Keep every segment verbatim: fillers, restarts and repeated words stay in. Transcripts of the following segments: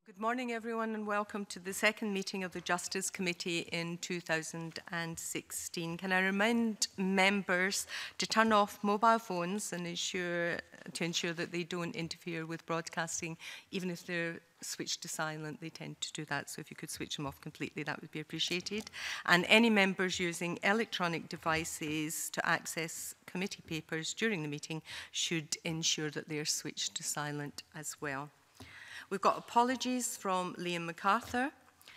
Good morning, everyone, and welcome to the second meeting of the Justice Committee in two thousand sixteen. Can I remind members to turn off mobile phones and ensure, to ensure that they don't interfere with broadcasting, even if they're switched to silent, they tend to do that. So if you could switch them off completely, that would be appreciated. And any members using electronic devices to access committee papers during the meeting should ensure that they're switched to silent as well. We've got apologies from Liam MacArthur,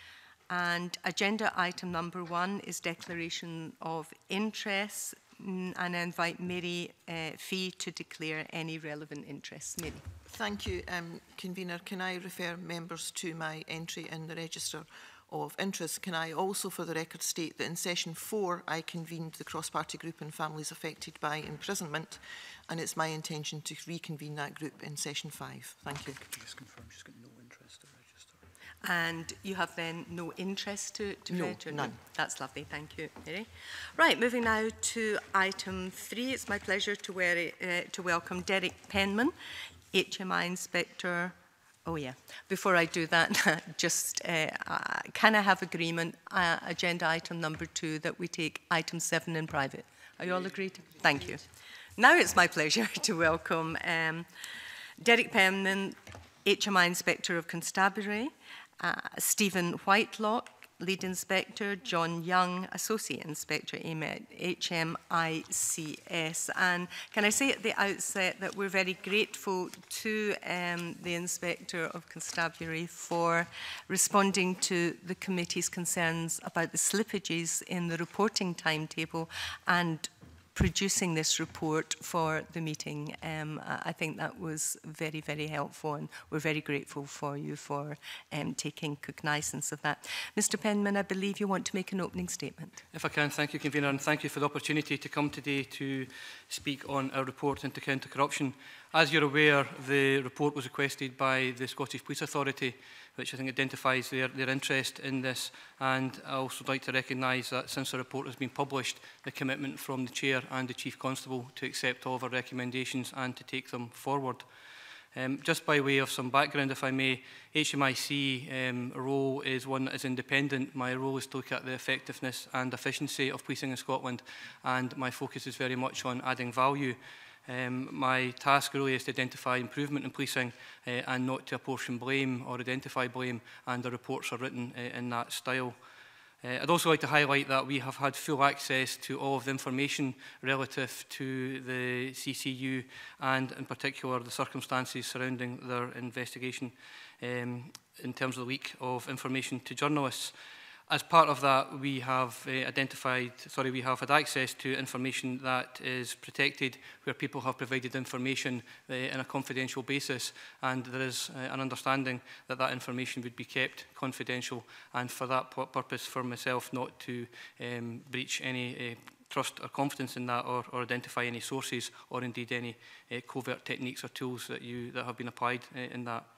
and agenda item number one is declaration of interest, and I invite Mary uh, Fee to declare any relevant interests. Mary. Thank you, um, Convener. Can I refer members to my entry in the Register of Interest? Can I also, for the record, state that in session four I convened the cross-party group on families affected by imprisonment, and it's my intention to reconvene that group in session five. Thank you. Can you just confirm she's got no interest to register? And you have then no interest to, to no, register? None. No, that's lovely. Thank you, Mary. Right, moving now to item three. It's my pleasure to, wear, uh, to welcome Derek Penman, H M I Inspector. Oh yeah, before I do that, just uh, uh, can I have agreement, uh, agenda item number two, that we take item seven in private? Are you all agreed? Thank you. Now it's my pleasure to welcome um, Derek Penman, H M I Inspector of Constabulary, uh, Stephen Whitelock, Lead Inspector, John Young, Associate Inspector, H M I C S. And can I say at the outset that we're very grateful to um, the Inspector of Constabulary for responding to the committee's concerns about the slippages in the reporting timetable and producing this report for the meeting. Um, I think that was very, very helpful, and we're very grateful for you for um, taking cognizance of that. Mister Penman, I believe you want to make an opening statement. If I can, thank you, Convener, and thank you for the opportunity to come today to speak on our report into counter-corruption. As you're aware, the report was requested by the Scottish Police Authority, which I think identifies their, their interest in this. And I also like to recognise that since the report has been published, the commitment from the Chair and the Chief Constable to accept all of our recommendations and to take them forward. Um, just by way of some background, if I may, H M I C um, role is one that is independent. My role is to look at the effectiveness and efficiency of policing in Scotland, and my focus is very much on adding value. Um, my task really is to identify improvement in policing uh, and not to apportion blame or identify blame, and the reports are written uh, in that style. Uh, I'd also like to highlight that we have had full access to all of the information relative to the C C U and in particular the circumstances surrounding their investigation um, in terms of the leak of information to journalists. As part of that, we have uh, identified, sorry, we have had access to information that is protected, where people have provided information uh, in a confidential basis, and there is uh, an understanding that that information would be kept confidential, and for that purpose, for myself, not to um, breach any uh, trust or confidence in that, or, or identify any sources, or indeed any uh, covert techniques or tools that, you, that have been applied uh, in that.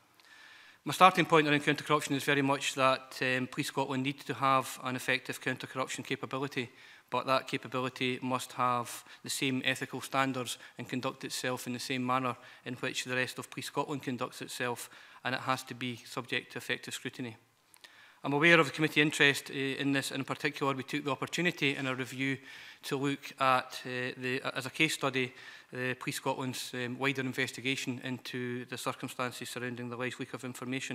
My starting point around counter-corruption is very much that um, Police Scotland need to have an effective counter-corruption capability, but that capability must have the same ethical standards and conduct itself in the same manner in which the rest of Police Scotland conducts itself, and it has to be subject to effective scrutiny. I'm aware of the committee interest uh, in this, and in particular we took the opportunity in a review to look at, uh, the, as a case study, uh, Police Scotland's um, wider investigation into the circumstances surrounding the alleged leak of information.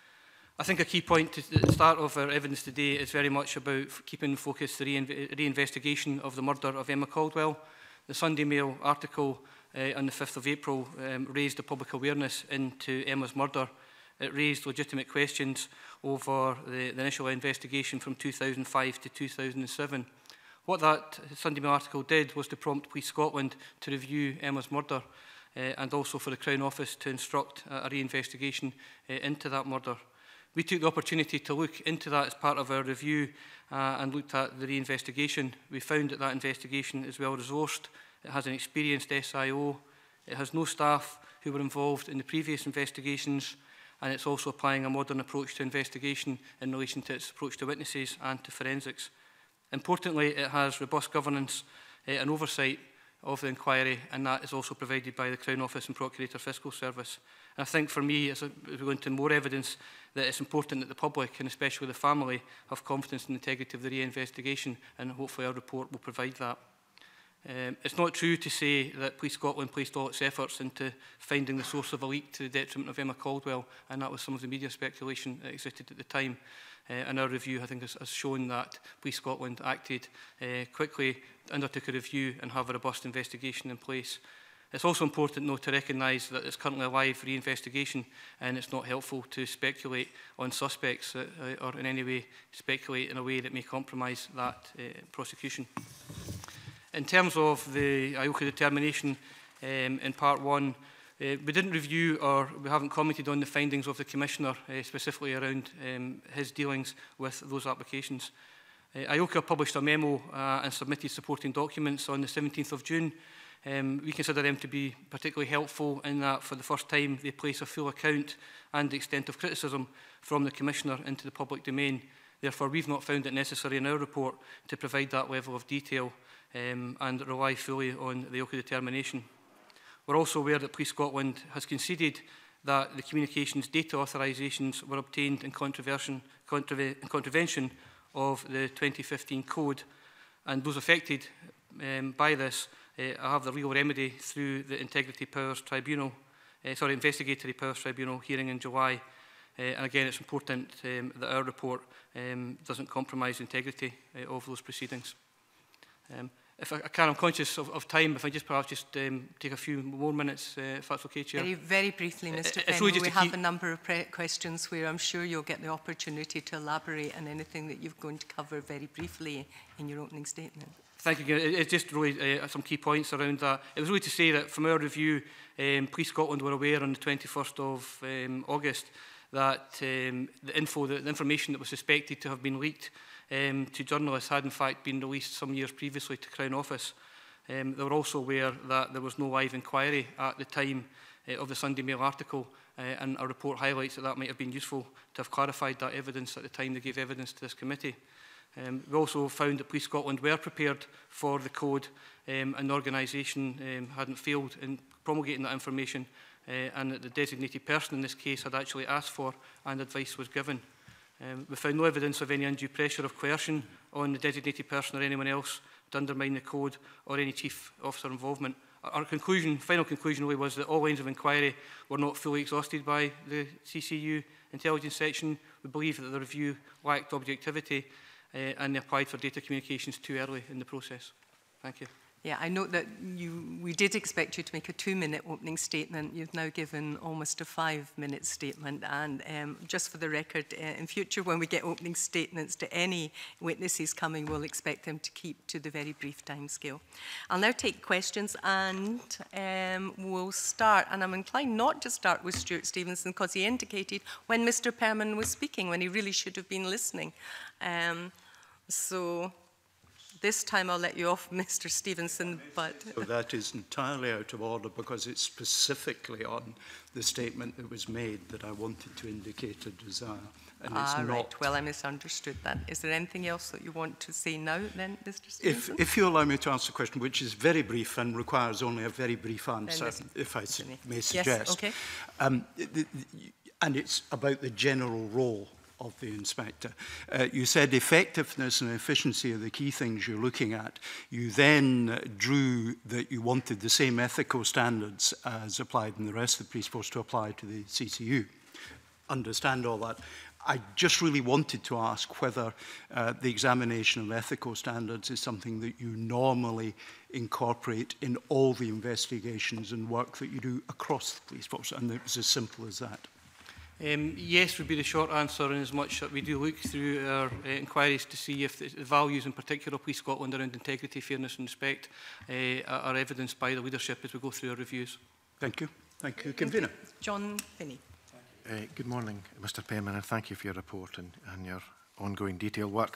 I think a key point at the start of our evidence today is very much about keeping focused the re-investigation of the murder of Emma Caldwell. The Sunday Mail article uh, on the fifth of April um, raised the public awareness into Emma's murder. It raised legitimate questions over the, the initial investigation from two thousand five to two thousand seven. What that Sunday Mail article did was to prompt Police Scotland to review Emma's murder uh, and also for the Crown Office to instruct a, a re-investigation uh, into that murder. We took the opportunity to look into that as part of our review uh, and looked at the re-investigation. We found that that investigation is well resourced. It has an experienced S I O. It has no staff who were involved in the previous investigations, and it's also applying a modern approach to investigation in relation to its approach to witnesses and to forensics. Importantly, it has robust governance uh, and oversight of the inquiry, and that is also provided by the Crown Office and Procurator Fiscal Service. And I think for me, as we go into more evidence, that it's important that the public, and especially the family, have confidence in the integrity of the re-investigation, and hopefully our report will provide that. Um, it's not true to say that Police Scotland placed all its efforts into finding the source of a leak to the detriment of Emma Caldwell, and that was some of the media speculation that existed at the time. Uh, and our review, I think, has, has shown that Police Scotland acted uh, quickly, undertook a review and have a robust investigation in place. It's also important, though, to recognise that it's currently a live re-investigation, and it's not helpful to speculate on suspects uh, or in any way speculate in a way that may compromise that uh, prosecution. In terms of the I O C A determination um, in part one, uh, we didn't review or we haven't commented on the findings of the Commissioner, uh, specifically around um, his dealings with those applications. Uh, I O C A published a memo uh, and submitted supporting documents on the seventeenth of June. Um, we consider them to be particularly helpful in that for the first time they place a full account and the extent of criticism from the Commissioner into the public domain. Therefore, we've not found it necessary in our report to provide that level of detail um, and rely fully on the O C A determination. We're also aware that Police Scotland has conceded that the communications data authorisations were obtained in contravention, contrave in contravention of the twenty fifteen code, and those affected um, by this uh, have the legal remedy through the Integrity Powers Tribunal, uh, sorry, Investigatory Powers Tribunal hearing in July. Uh, and again, it's important um, that our report um, doesn't compromise the integrity uh, of those proceedings. Um, if I, I can, I'm conscious of, of time. If I just perhaps just um, take a few more minutes, uh, if that's okay, Chair. Very, very briefly, Mr It's Penn, really we just to have keep... a number of pre questions where I'm sure you'll get the opportunity to elaborate on anything that you're going to cover very briefly in your opening statement. Thank you. It, it's just really uh, some key points around that. It was really to say that from our review, um, Police Scotland were aware on the twenty-first of um, August that um, the info, the, the information that was suspected to have been leaked um, to journalists had in fact been released some years previously to Crown Office. Um, they were also aware that there was no live inquiry at the time uh, of the Sunday Mail article, uh, and our report highlights that that might have been useful to have clarified that evidence at the time they gave evidence to this committee. Um, we also found that Police Scotland were prepared for the code, um, and the organisation um, hadn't failed in promulgating that information, uh, and that the designated person in this case had actually asked for and advice was given. Um, we found no evidence of any undue pressure of coercion on the designated person or anyone else to undermine the code or any chief officer involvement. Our conclusion, final conclusion really was that all lines of inquiry were not fully exhausted by the C C U intelligence section. We believe that the review lacked objectivity uh, and they applied for data communications too early in the process. Thank you. Yeah, I note that you, we did expect you to make a two-minute opening statement. You've now given almost a five-minute statement. And um, just for the record, uh, in future, when we get opening statements to any witnesses coming, we'll expect them to keep to the very brief time scale. I'll now take questions, and um, we'll start. And I'm inclined not to start with Stuart Stevenson, because he indicated when Mister Perman was speaking, when he really should have been listening. Um, so... This time I'll let you off, Mister Stevenson, but... So that is entirely out of order because it's specifically on the statement that was made that I wanted to indicate a desire. And it's ah, not... right. Well, I misunderstood that. Is there anything else that you want to say now, then, Mister Stevenson? If, if you allow me to answer the question, which is very brief and requires only a very brief answer, if I may suggest. Yes, okay. Um, the, the, and it's about the general role of the inspector. Uh, you said effectiveness and efficiency are the key things you're looking at. You then uh, drew that you wanted the same ethical standards as applied in the rest of the police force to apply to the C C U. Understand all that. I just really wanted to ask whether uh, the examination of ethical standards is something that you normally incorporate in all the investigations and work that you do across the police force, and it was as simple as that. Um, yes would be the short answer, in as much that we do look through our uh, inquiries to see if the, the values in particular of Police Scotland around integrity, fairness and respect uh, are evidenced by the leadership as we go through our reviews. Thank you. Thank you. Convener. John Finney. Uh, good morning, Mister Penman, and thank you for your report and, and your ongoing detailed work.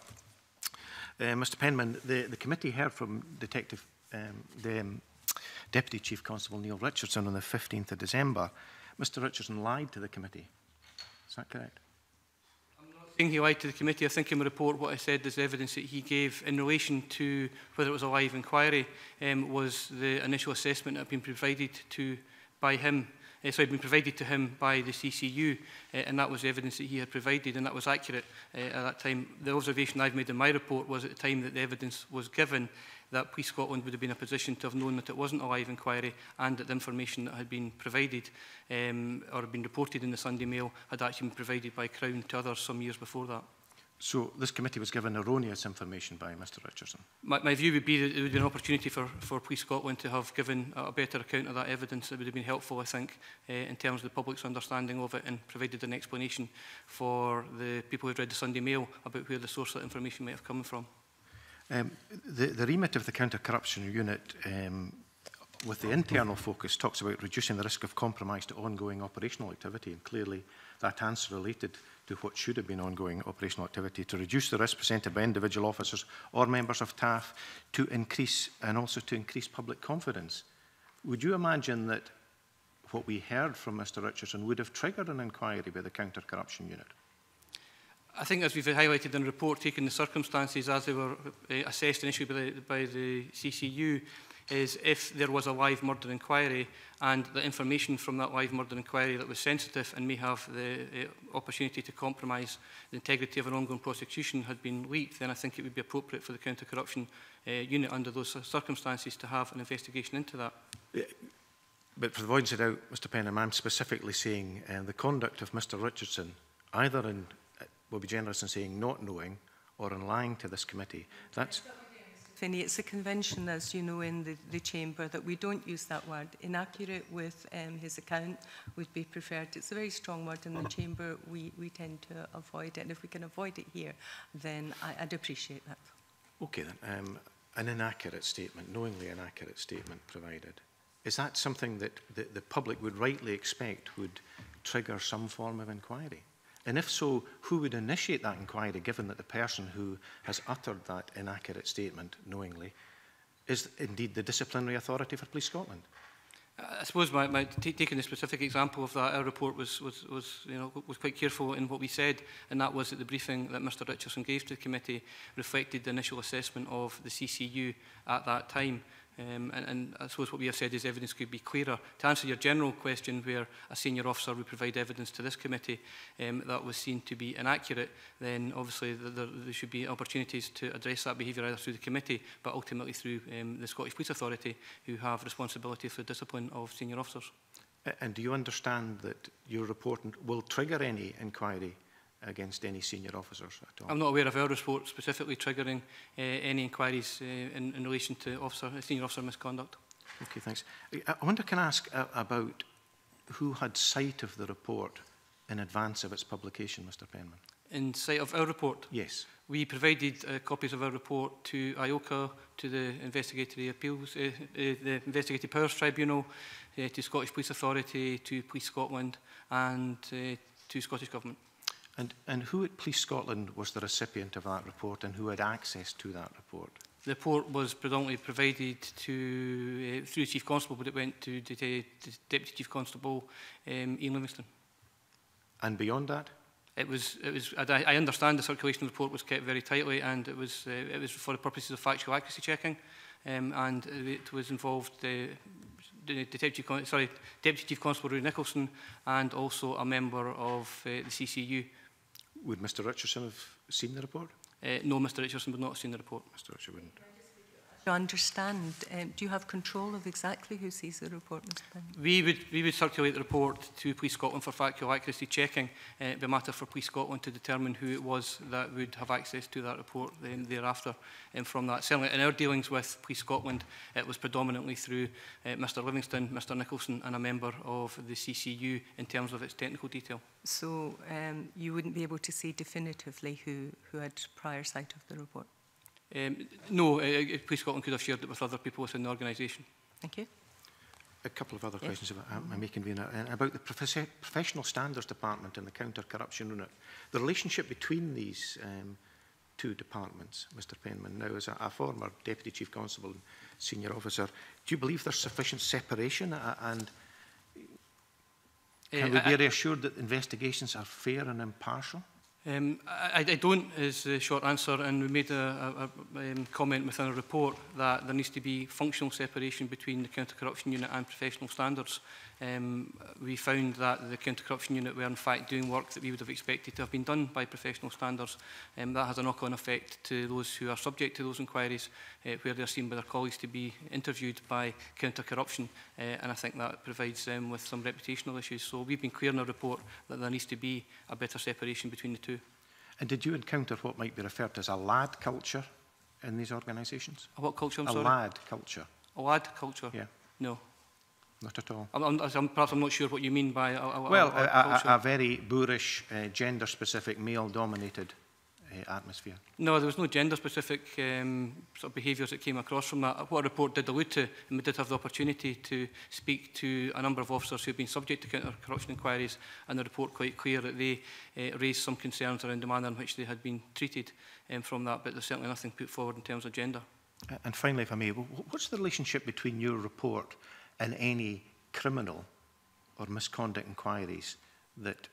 Uh, Mister Penman, the, the committee heard from Detective, um, the um, Deputy Chief Constable Neil Richardson on the fifteenth of December. Mister Richardson lied to the committee. Is that correct? I'm not thing he lied to the committee. I think in my report what I said is the evidence that he gave in relation to whether it was a live inquiry um, was the initial assessment that had been provided to by him. Uh, so it had been provided to him by the C C U, uh, and that was the evidence that he had provided, and that was accurate uh, at that time. The observation I've made in my report was at the time that the evidence was given that Police Scotland would have been in a position to have known that it wasn't a live inquiry, and that the information that had been provided um, or had been reported in the Sunday Mail had actually been provided by Crown to others some years before that. So this committee was given erroneous information by Mr Richardson? My, my view would be that it would be an opportunity for, for Police Scotland to have given a better account of that evidence. It would have been helpful, I think, uh, in terms of the public's understanding of it, and provided an explanation for the people who read the Sunday Mail about where the source of that information might have come from. Um, the, the remit of the counter-corruption unit, um, with the internal focus, talks about reducing the risk of compromise to ongoing operational activity, and clearly that answer related to what should have been ongoing operational activity, to reduce the risk presented by individual officers or members of T A F, to increase, and also to increase public confidence. Would you imagine that what we heard from Mr Richardson would have triggered an inquiry by the counter-corruption unit? I think, as we've highlighted in the report, taking the circumstances as they were uh, assessed initially by the, by the C C U, is if there was a live murder inquiry and the information from that live murder inquiry that was sensitive and may have the uh, opportunity to compromise the integrity of an ongoing prosecution had been leaked, then I think it would be appropriate for the counter-corruption uh, unit under those circumstances to have an investigation into that. But for the avoidance of doubt, Mr Penham, I'm specifically saying uh, the conduct of Mr Richardson, either in, uh, will be generous in saying not knowing or in lying to this committee, that's... Finney, it's a convention, as you know, in the, the chamber that we don't use that word. Inaccurate with um, his account would be preferred. It's a very strong word in the chamber. We, we tend to avoid it. And if we can avoid it here, then I, I'd appreciate that. Okay then. Um, an inaccurate statement, knowingly inaccurate statement provided. Is that something that the, the public would rightly expect would trigger some form of inquiry? And if so, who would initiate that inquiry, given that the person who has uttered that inaccurate statement knowingly is indeed the disciplinary authority for Police Scotland? I suppose my, my taking the specific example of that, our report was, was, was, you know, was quite careful in what we said, and that was that the briefing that Mr Richardson gave to the committee reflected the initial assessment of the C C U at that time. Um, and, and I suppose what we have said is evidence could be clearer. To answer your general question, where a senior officer would provide evidence to this committee um, that was seen to be inaccurate, then obviously the, the, there should be opportunities to address that behaviour either through the committee, but ultimately through um, the Scottish Police Authority, who have responsibility for the discipline of senior officers. And do you understand that your report will trigger any inquiry against any senior officers at all? I'm not aware of our report specifically triggering uh, any inquiries uh, in, in relation to officer, senior officer misconduct. Okay, thanks. I wonder, can I ask uh, about who had sight of the report in advance of its publication, Mr Penman? In sight of our report? Yes. We provided uh, copies of our report to I O C A, to the Investigatory Appeals, uh, uh, the Investigative Powers Tribunal, uh, to Scottish Police Authority, to Police Scotland, and uh, to Scottish Government. And, and who at Police Scotland was the recipient of that report, and who had access to that report? The report was predominantly provided to, uh, through the Chief Constable, but it went to the, the Deputy Chief Constable, um, Ian Livingston. And beyond that? It was, it was, I, I understand the circulation report was kept very tightly, and it was, uh, it was for the purposes of factual accuracy checking, um, and it was involved uh, the Deputy, sorry, Deputy Chief Constable Rory Nicholson, and also a member of uh, the C C U. Would Mr Richardson have seen the report? Uh, no, Mr Richardson would not have seen the report. Mr Richardson wouldn't. To understand, um, do you have control of exactly who sees the report, Mister Penn? We would, we would circulate the report to Police Scotland for factual accuracy checking. Uh, it would be a matter for Police Scotland to determine who it was that would have access to that report um, thereafter. And from that, certainly in our dealings with Police Scotland, it was predominantly through uh, Mister Livingston, Mister Nicholson, and a member of the C C U in terms of its technical detail. So um, you wouldn't be able to say definitively who, who had prior sight of the report? Um, no, uh, Police Scotland could have shared it with other people within the organisation. Thank you. A couple of other Yes. questions about, um, I may convene, uh, about the Profe Professional Standards Department and the Counter-Corruption Unit. The relationship between these um, two departments, Mister Penman, now as a, a former Deputy Chief Constable and Senior Officer, do you believe there's sufficient separation uh, and can Uh, we I, be reassured that investigations are fair and impartial? Um, I, I don't is the short answer, and we made a, a, a um, comment within a report that there needs to be functional separation between the counter-corruption unit and professional standards. Um, we found that the counter-corruption unit were in fact doing work that we would have expected to have been done by professional standards. Um, that has a knock-on effect to those who are subject to those inquiries, uh, where they are seen by their colleagues to be interviewed by counter-corruption, uh, and I think that provides them with some reputational issues. So we've been clear in our report that there needs to be a better separation between the two. And did you encounter what might be referred to as a lad culture in these organisations? A what culture, I'm a sorry? A lad culture. A lad culture? Yeah. No. Not at all. I'm, I'm, I'm, perhaps I'm not sure what you mean by a, a, well, a, a, a, a, a very boorish, uh, gender-specific, male-dominated uh, atmosphere. No, there was no gender-specific um, sort of behaviours that came across from that. What a report did allude to, and we did have the opportunity to speak to a number of officers who have been subject to counter-corruption inquiries, and the report quite clear that they uh, raised some concerns around the manner in which they had been treated um, from that, but there's certainly nothing put forward in terms of gender. Uh, and finally, if I may, what's the relationship between your report and any criminal or misconduct inquiries that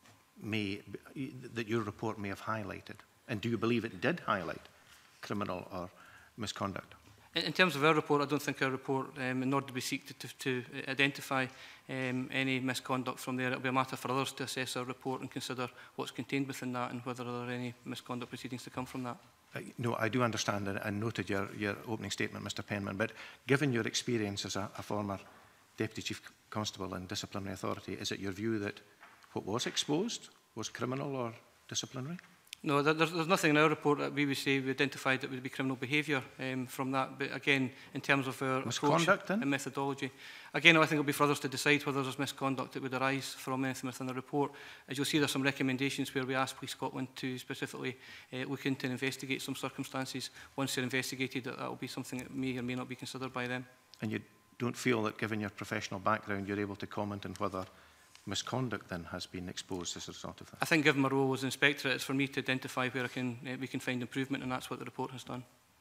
may that your report may have highlighted? And do you believe it did highlight criminal or misconduct? In, in terms of our report, I don't think our report, um, nor did we seek to, to, to identify um, any misconduct from there. It will be a matter for others to assess our report and consider what's contained within that and whether there are any misconduct proceedings to come from that. Uh, no, I do understand and, and noted your, your opening statement, Mr Penman, but given your experience as a, a former Deputy Chief Constable and Disciplinary Authority, is it your view that what was exposed was criminal or disciplinary? No, there, there's, there's nothing in our report that we would say we identified that would be criminal behaviour um, from that. But again, in terms of our approach and methodology, again, I think it will be for others to decide whether there's misconduct that would arise from anything within the report. As you'll see, there's some recommendations where we ask Police Scotland to specifically uh, look into and investigate some circumstances. Once they're investigated, that, that will be something that may or may not be considered by them. And you don't feel that, given your professional background, you're able to comment on whether misconduct then has been exposed as a result of that? I think, given my role as inspectorate, it's for me to identify where I can, uh, we can find improvement, and that's what the report has done.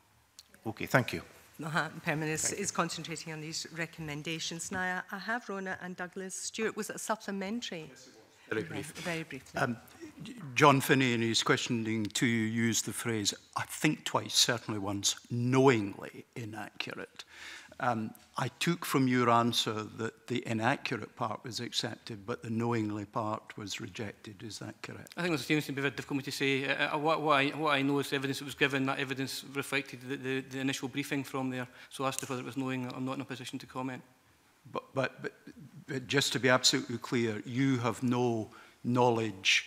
Okay, thank you. Uh-huh. Perman is, is concentrating on these recommendations. Now, I, I have Rona and Douglas. Stuart, was it a supplementary? Yes, it was. Very brief. Yes, very briefly. Um, John Finney, in his questioning to you, used the phrase, I think twice, certainly once, knowingly inaccurate. Um, I took from your answer that the inaccurate part was accepted, but the knowingly part was rejected. Is that correct? I think it's a bit difficult for me to say. Uh, what, what, I, what I know is the evidence that was given, that evidence reflected the, the, the initial briefing from there. So as to whether it was knowing, I'm not in a position to comment. But, but, but, but just to be absolutely clear, you have no knowledge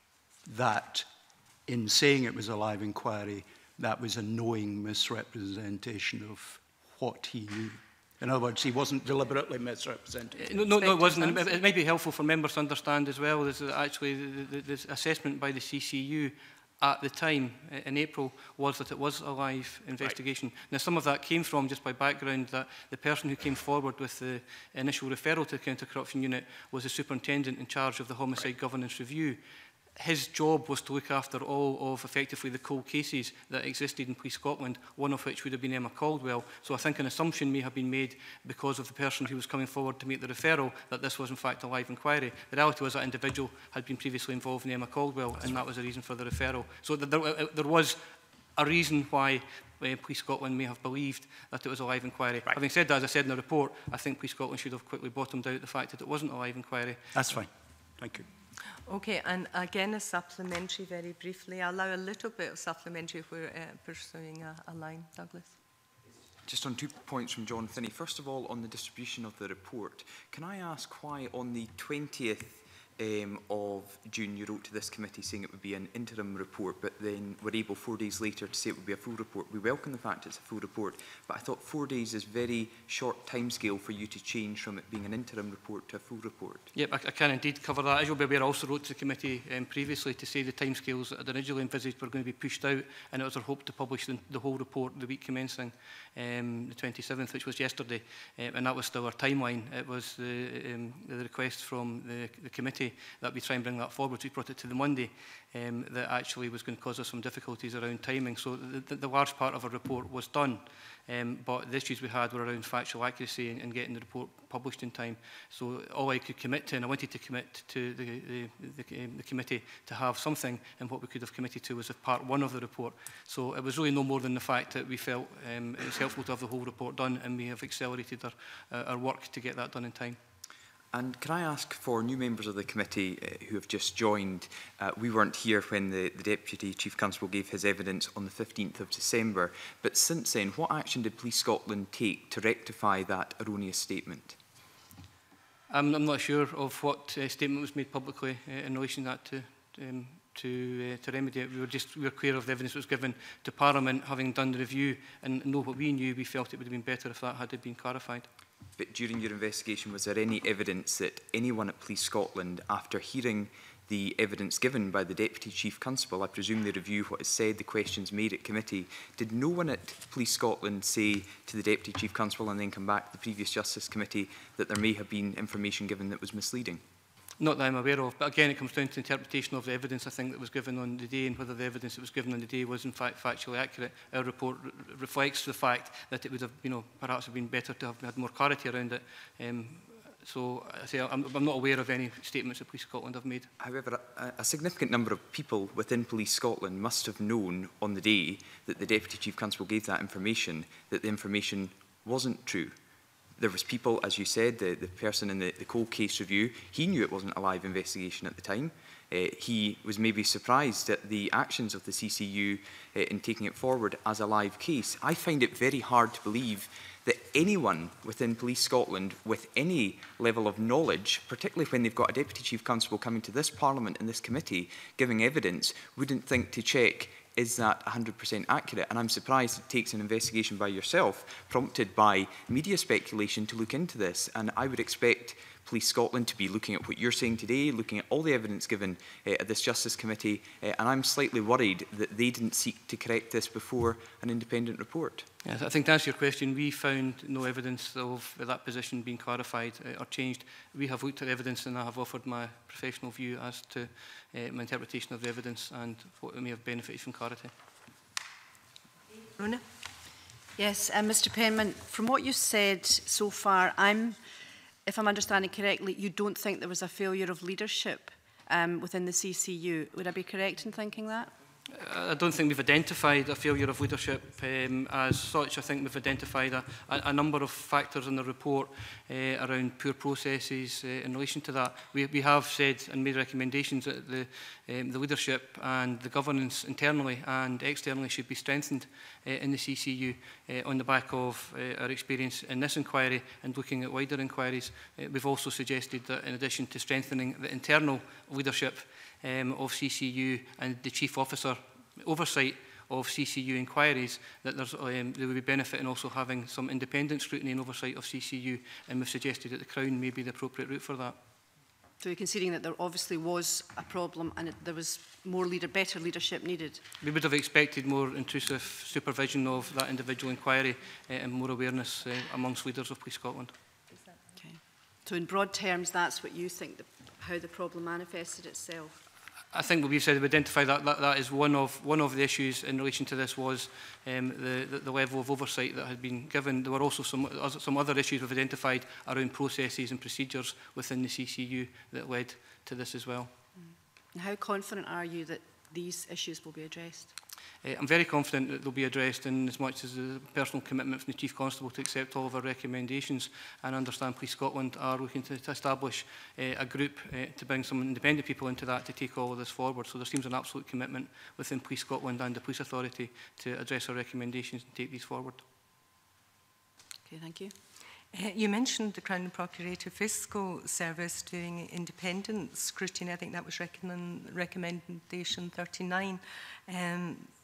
that in saying it was a live inquiry, that was a knowing misrepresentation of what he knew. In other words, he wasn't deliberately misrepresented. No, no, no, it wasn't. It, it might be helpful for members to understand as well. There's actually the, the, the assessment by the C C U at the time, in April, was that it was a live investigation. Right. Now, some of that came from, just by background, that the person who came forward with the initial referral to the counter-corruption unit was the superintendent in charge of the Homicide right. Governance Review. His job was to look after all of, effectively, the cold cases that existed in Police Scotland, one of which would have been Emma Caldwell. So I think an assumption may have been made because of the person who was coming forward to make the referral that this was, in fact, a live inquiry. The reality was that individual had been previously involved in Emma Caldwell, and that was the reason for the referral. So there, there was a reason why uh, Police Scotland may have believed that it was a live inquiry. Right. Having said that, as I said in the report, I think Police Scotland should have quickly bottomed out the fact that it wasn't a live inquiry. That's fine. Thank you. Okay, and again, a supplementary very briefly. I'll allow a little bit of supplementary if we're uh, pursuing a, a line. Douglas? Just on two points from John Finney. First of all, on the distribution of the report, can I ask why on the twentieth um, of June you wrote to this committee saying it would be an interim report, but then were able four days later to say it would be a full report? We welcome the fact it's a full report, but I thought four days is very short timescale for you to change from it being an interim report to a full report. Yep, I, I can indeed cover that. As you'll be aware, I also wrote to the committee um, previously to say the timescales that had originally envisaged were going to be pushed out, and it was our hope to publish the, the whole report the week commencing um, the twenty-seventh, which was yesterday, um, and that was still our timeline. It was the, um, the request from the, the committee committee that we try and bring that forward. We brought it to the Monday um, that actually was going to cause us some difficulties around timing. So the, the, the large part of our report was done, um, but the issues we had were around factual accuracy and, and getting the report published in time. So all I could commit to, and I wanted to commit to the, the, the, um, the committee to have something, and what we could have committed to was a part one of the report. So it was really no more than the fact that we felt um, it was helpful to have the whole report done, and we have accelerated our, uh, our work to get that done in time. And can I ask for new members of the committee uh, who have just joined, uh, we weren't here when the, the Deputy Chief Constable gave his evidence on the fifteenth of December, but since then, what action did Police Scotland take to rectify that erroneous statement? I'm, I'm not sure of what uh, statement was made publicly uh, in relation to that to, um, to, uh, to remedy it. We were just we were clear of the evidence that was given to Parliament, having done the review and know what we knew. We felt it would have been better if that had been clarified. But during your investigation, was there any evidence that anyone at Police Scotland, after hearing the evidence given by the Deputy Chief Constable, I presume they review what is said, the questions made at committee, did no one at Police Scotland say to the Deputy Chief Constable and then come back to the previous Justice Committee that there may have been information given that was misleading? Not that I'm aware of, but again it comes down to interpretation of the evidence I think that was given on the day, and whether the evidence that was given on the day was in fact factually accurate. Our report re reflects the fact that it would have, you know, perhaps have been better to have had more clarity around it. Um, so I say I'm, I'm not aware of any statements that Police Scotland have made. However, a, a significant number of people within Police Scotland must have known on the day that the Deputy Chief Constable gave that information that the information wasn't true. There was people, as you said, the, the person in the, the cold case review, he knew it wasn't a live investigation at the time. Uh, he was maybe surprised at the actions of the C C U uh, in taking it forward as a live case. I find it very hard to believe that anyone within Police Scotland with any level of knowledge, particularly when they've got a Deputy Chief Constable coming to this Parliament and this committee giving evidence, wouldn't think to check, is that one hundred percent accurate? And I'm surprised it takes an investigation by yourself, prompted by media speculation, to look into this. And I would expect Police Scotland to be looking at what you're saying today, looking at all the evidence given uh, at this Justice Committee, uh, and I'm slightly worried that they didn't seek to correct this before an independent report. Yes, I think to answer your question, we found no evidence of that position being clarified uh, or changed. We have looked at evidence, and I have offered my professional view as to uh, my interpretation of the evidence and what may have benefited from clarity. Rona? Yes, uh, Mr Penman, from what you said so far, I'm, if I'm understanding correctly, you don't think there was a failure of leadership um, within the C C U. Would I be correct in thinking that? I don't think we've identified a failure of leadership um, as such. I think we've identified a, a, a number of factors in the report uh, around poor processes uh, in relation to that. We, we have said and made recommendations that the, um, the leadership and the governance internally and externally should be strengthened uh, in the C C U uh, on the back of uh, our experience in this inquiry and looking at wider inquiries. Uh, we've also suggested that in addition to strengthening the internal leadership Um, of C C U and the Chief Officer oversight of C C U inquiries, that there's, um, there would be benefit in also having some independent scrutiny and oversight of C C U, and we've suggested that the Crown may be the appropriate route for that. So you're conceding that there obviously was a problem and it, there was more leader, better leadership needed? We would have expected more intrusive supervision of that individual inquiry uh, and more awareness uh, amongst leaders of Police Scotland. Okay. So in broad terms, that's what you think, the, how the problem manifested itself? I think what we've said, we identify that, that that is one of one of the issues in relation to this was um, the, the the level of oversight that had been given. There were also some some other issues we've identified around processes and procedures within the C C U that led to this as well. And how confident are you that these issues will be addressed? Uh, I'm very confident that they'll be addressed, in as much as the personal commitment from the Chief Constable to accept all of our recommendations, and understand Police Scotland are looking to, to establish uh, a group uh, to bring some independent people into that to take all of this forward. So there seems an absolute commitment within Police Scotland and the Police Authority to address our recommendations and take these forward. Okay, thank you. Uh, you mentioned the Crown Procurator Fiscal Service doing independent scrutiny. I think that was recommend, recommendation thirty-nine. Um,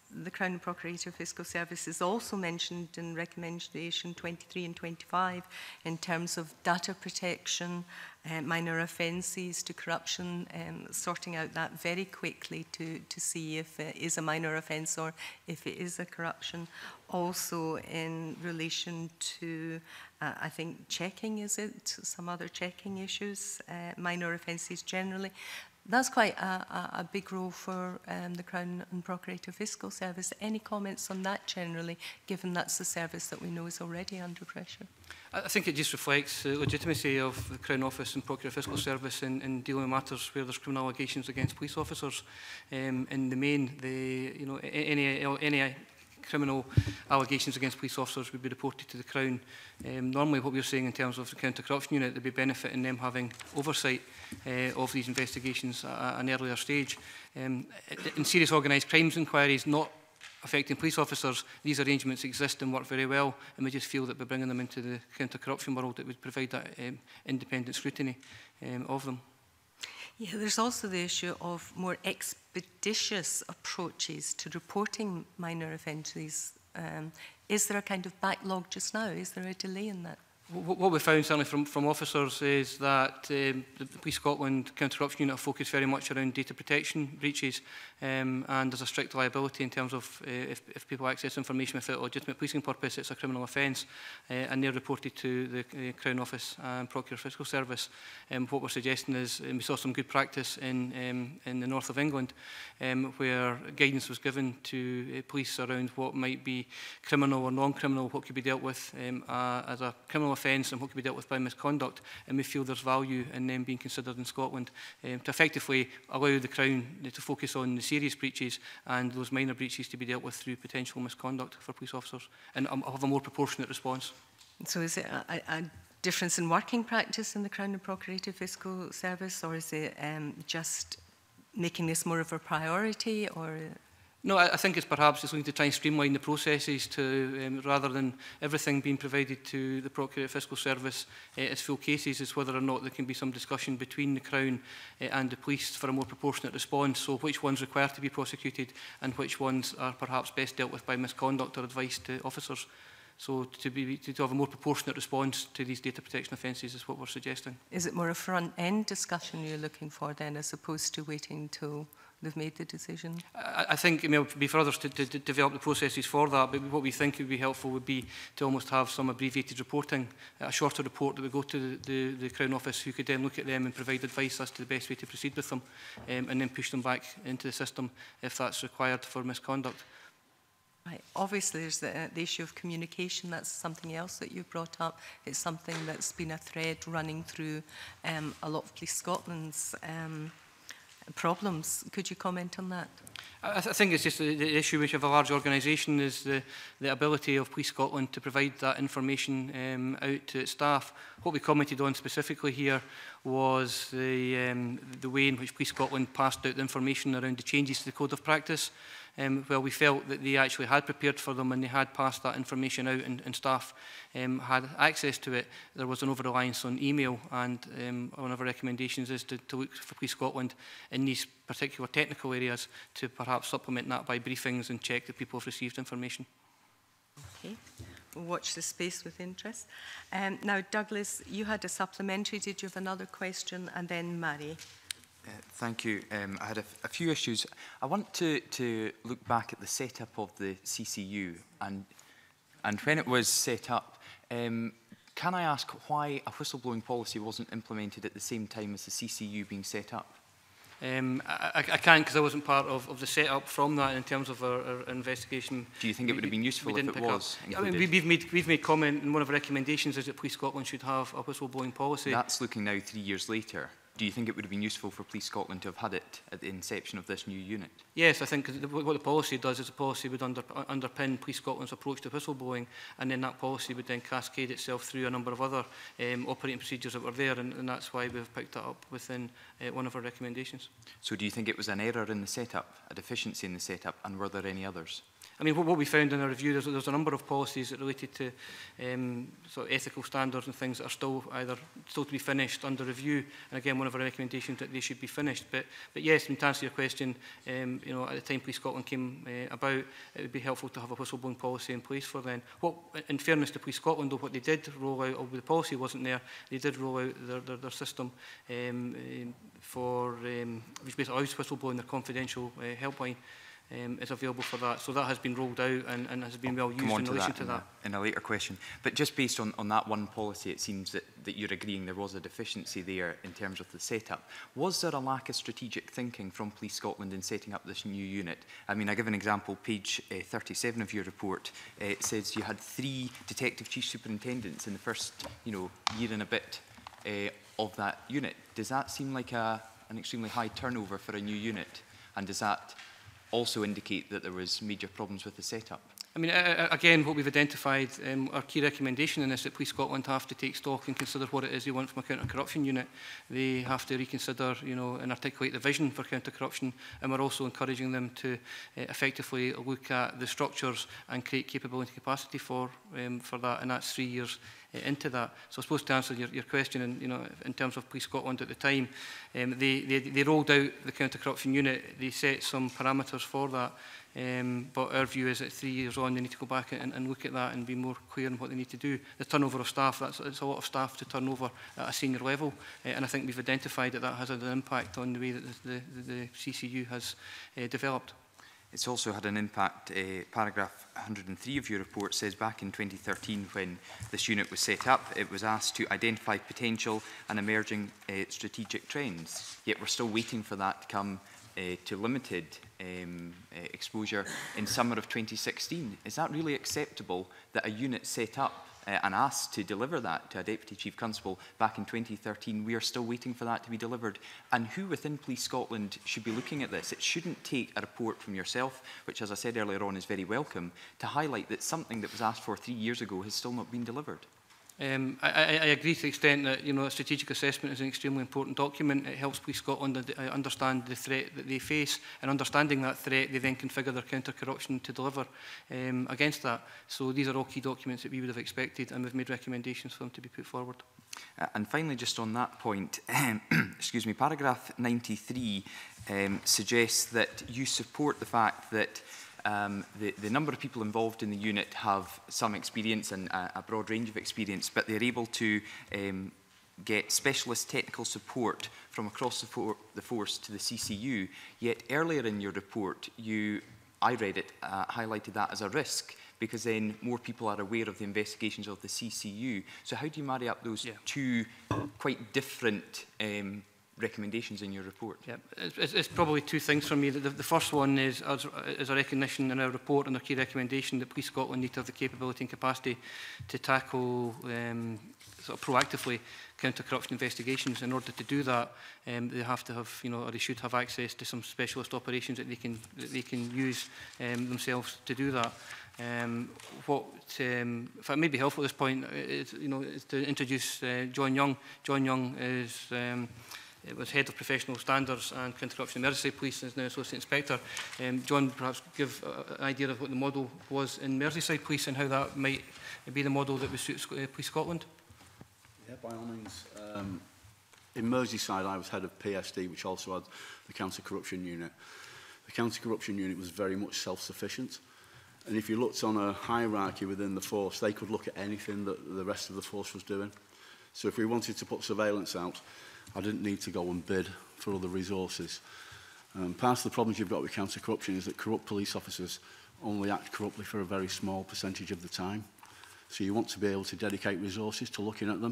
the Crown and Procurator Fiscal Service is also mentioned in recommendation twenty-three and twenty-five in terms of data protection, uh, minor offences to corruption, um, sorting out that very quickly to, to see if it is a minor offence or if it is a corruption. Also in relation to, uh, I think, checking, is it? Some other checking issues, uh, minor offences generally. That's quite a, a, a big role for um, the Crown and Procurator Fiscal Service. Any comments on that generally, given that's the service that we know is already under pressure? I think it just reflects the legitimacy of the Crown Office and Procurator Fiscal Service in, in dealing with matters where there's criminal allegations against police officers. Um, in the main, the, you know, any, any criminal allegations against police officers would be reported to the Crown. Um, normally what we're saying in terms of the counter-corruption unit, they'd be benefiting them having oversight uh, of these investigations at an earlier stage. Um, in serious organised crimes inquiries not affecting police officers, these arrangements exist and work very well, and we just feel that by bringing them into the counter-corruption world, it would provide that um, independent scrutiny um, of them. Yeah, there's also the issue of more expeditious approaches to reporting minor offences. Um, is there a kind of backlog just now? Is there a delay in that? What we found certainly from, from officers is that um, the Police Scotland Counter-Corruption Unit are focused very much around data protection breaches, um, and there's a strict liability in terms of uh, if, if people access information without a legitimate policing purpose, it's a criminal offence, uh, and they're reported to the uh, Crown Office and Procurator Fiscal Service. Um, what we're suggesting is, and we saw some good practice in, um, in the north of England, um, where guidance was given to uh, police around what might be criminal or non-criminal, what could be dealt with um, uh, as a criminal offence and what could be dealt with by misconduct, and we feel there's value in them being considered in Scotland um, to effectively allow the Crown to focus on the serious breaches and those minor breaches to be dealt with through potential misconduct for police officers and um, have a more proportionate response. So is it a, a difference in working practice in the Crown and Procurator Fiscal Service, or is it um, just making this more of a priority, or...? No, I, I think it's perhaps it's going to try and streamline the processes to, um, rather than everything being provided to the Procurator Fiscal Service uh, as full cases, is whether or not there can be some discussion between the Crown uh, and the police for a more proportionate response. So which ones require to be prosecuted and which ones are perhaps best dealt with by misconduct or advice to officers. So to, be, to have a more proportionate response to these data protection offences is what we're suggesting. Is it more a front-end discussion you're looking for then, as opposed to waiting until they've made the decision? I, I think it may be for others to, to, to develop the processes for that, but what we think would be helpful would be to almost have some abbreviated reporting, a shorter report that would go to the, the, the Crown Office, who could then look at them and provide advice as to the best way to proceed with them, um, and then push them back into the system if that's required for misconduct. Right. Obviously, there's the, the issue of communication. That's something else that you brought up. It's something that's been a thread running through um, a lot of Police Scotland's um, problems. Could you comment on that? I, th I think it's just the, the issue which of a large organisation is the, the ability of Police Scotland to provide that information um, out to its staff. What we commented on specifically here was the, um, the way in which Police Scotland passed out the information around the changes to the Code of Practice. Um, well, we felt that they actually had prepared for them and they had passed that information out, and, and staff um, had access to it. There was an over-reliance on email, and um, one of our recommendations is to, to look for Police Scotland in these particular technical areas to perhaps supplement that by briefings and check that people have received information. Okay, we'll watch the space with interest. Um, now, Douglas, you had a supplementary. Did you have another question? And then Mary. Uh, thank you. Um, I had a, a few issues. I want to, to look back at the setup of the C C U, and, and when it was set up, um, can I ask why a whistleblowing policy wasn't implemented at the same time as the C C U being set up? Um, I, I can't, because I wasn't part of, of the setup from that in terms of our, our investigation. Do you think it would have been useful if it was I mean, we've, made, we've made comment, and one of our recommendations is that Police Scotland should have a whistleblowing policy. That's looking now three years later. Do you think it would have been useful for Police Scotland to have had it at the inception of this new unit? Yes, I think what the policy does is the policy would under, underpin Police Scotland's approach to whistleblowing, and then that policy would then cascade itself through a number of other um, operating procedures that were there, and, and that's why we've picked that up within uh, one of our recommendations. So do you think it was an error in the setup, a deficiency in the setup, and were there any others? I mean, what, what we found in our review, there's, there's a number of policies that related to um, sort of ethical standards and things that are still either still to be finished under review. And again, one of one of our recommendations that they should be finished. But, but yes, to answer your question, um, you know, at the time Police Scotland came uh, about, it would be helpful to have a whistleblowing policy in place for then. What, in fairness to Police Scotland, though, what they did roll out, although the policy wasn't there, they did roll out their, their, their system um, um, for, um, which basically allows whistleblowing, their confidential uh, helpline. Um, is available for that. So that has been rolled out and, and has been well used in relation that to in that. A, in a later question. But just based on, on that one policy, it seems that, that you're agreeing there was a deficiency there in terms of the setup. Was there a lack of strategic thinking from Police Scotland in setting up this new unit? I mean, I give an example, page uh, thirty-seven of your report. Uh, it says you had three detective chief superintendents in the first you know, year and a bit uh, of that unit. Does that seem like a, an extremely high turnover for a new unit? And does that also indicate that there was major problems with the setup? I mean, uh, again, what we've identified, um, our key recommendation in this, that Police Scotland have to take stock and consider what it is they want from a counter-corruption unit. They have to reconsider, you know, and articulate the vision for counter-corruption, and we're also encouraging them to uh, effectively look at the structures and create capability and capacity for, um, for that, and that's three years uh, into that. So I suppose to answer your, your question, and, you know, in terms of Police Scotland at the time, um, they, they, they rolled out the counter-corruption unit, they set some parameters for that. Um, but our view is that three years on, they need to go back and, and look at that and be more clear on what they need to do. The turnover of staff, that's it's a lot of staff to turn over at a senior level, uh, and I think we've identified that that has had an impact on the way that the, the, the C C U has uh, developed. It's also had an impact. Uh, paragraph one hundred and three of your report says back in twenty thirteen, when this unit was set up, it was asked to identify potential and emerging uh, strategic trends. Yet we're still waiting for that to come uh, to limited um, uh, exposure in summer of twenty sixteen. Is that really acceptable that a unit set up uh, and asked to deliver that to a Deputy Chief Constable back in twenty thirteen, we are still waiting for that to be delivered? And who within Police Scotland should be looking at this? It shouldn't take a report from yourself, which, as I said earlier on, is very welcome, to highlight that something that was asked for three years ago has still not been delivered. Um, I, I agree to the extent that, you know, a strategic assessment is an extremely important document. It helps Police Scotland understand the threat that they face, and understanding that threat, they then configure their counter-corruption to deliver um, against that. So these are all key documents that we would have expected, and we've made recommendations for them to be put forward. Uh, and finally, just on that point, excuse me, paragraph ninety-three um, suggests that you support the fact that Um, the, the number of people involved in the unit have some experience and a, a broad range of experience, but they're able to um, get specialist technical support from across the, for the force to the C C U. Yet earlier in your report, you, I read it, uh, highlighted that as a risk, because then more people are aware of the investigations of the C C U. So how do you marry up those yeah. two quite different um, recommendations in your report? Yeah, it's, it's probably two things for me. The, the first one is, as, is a recognition in our report and our key recommendation that Police Scotland need to have the capability and capacity to tackle um, sort of proactively counter-corruption investigations. In order to do that, um, they have to have, you know, or they should have access to some specialist operations that they can that they can use um, themselves to do that. Um, what, um, if it may be helpful at this point, is, you know, is to introduce uh, John Young. John Young is um, It was Head of Professional Standards and Counter-Corruption in Merseyside Police and is now Associate Inspector. Um, John, perhaps give uh, an idea of what the model was in Merseyside Police and how that might be the model that would suit uh, Police Scotland? Yeah, by all means. Um, in Merseyside, I was Head of P S D, which also had the Counter-Corruption Unit. The Counter-Corruption Unit was very much self-sufficient. And if you looked on a hierarchy within the force, they could look at anything that the rest of the force was doing. So if we wanted to put surveillance out, I didn't need to go and bid for other resources. Um, part of the problems you've got with counter-corruption is that corrupt police officers only act corruptly for a very small percentage of the time. So you want to be able to dedicate resources to looking at them.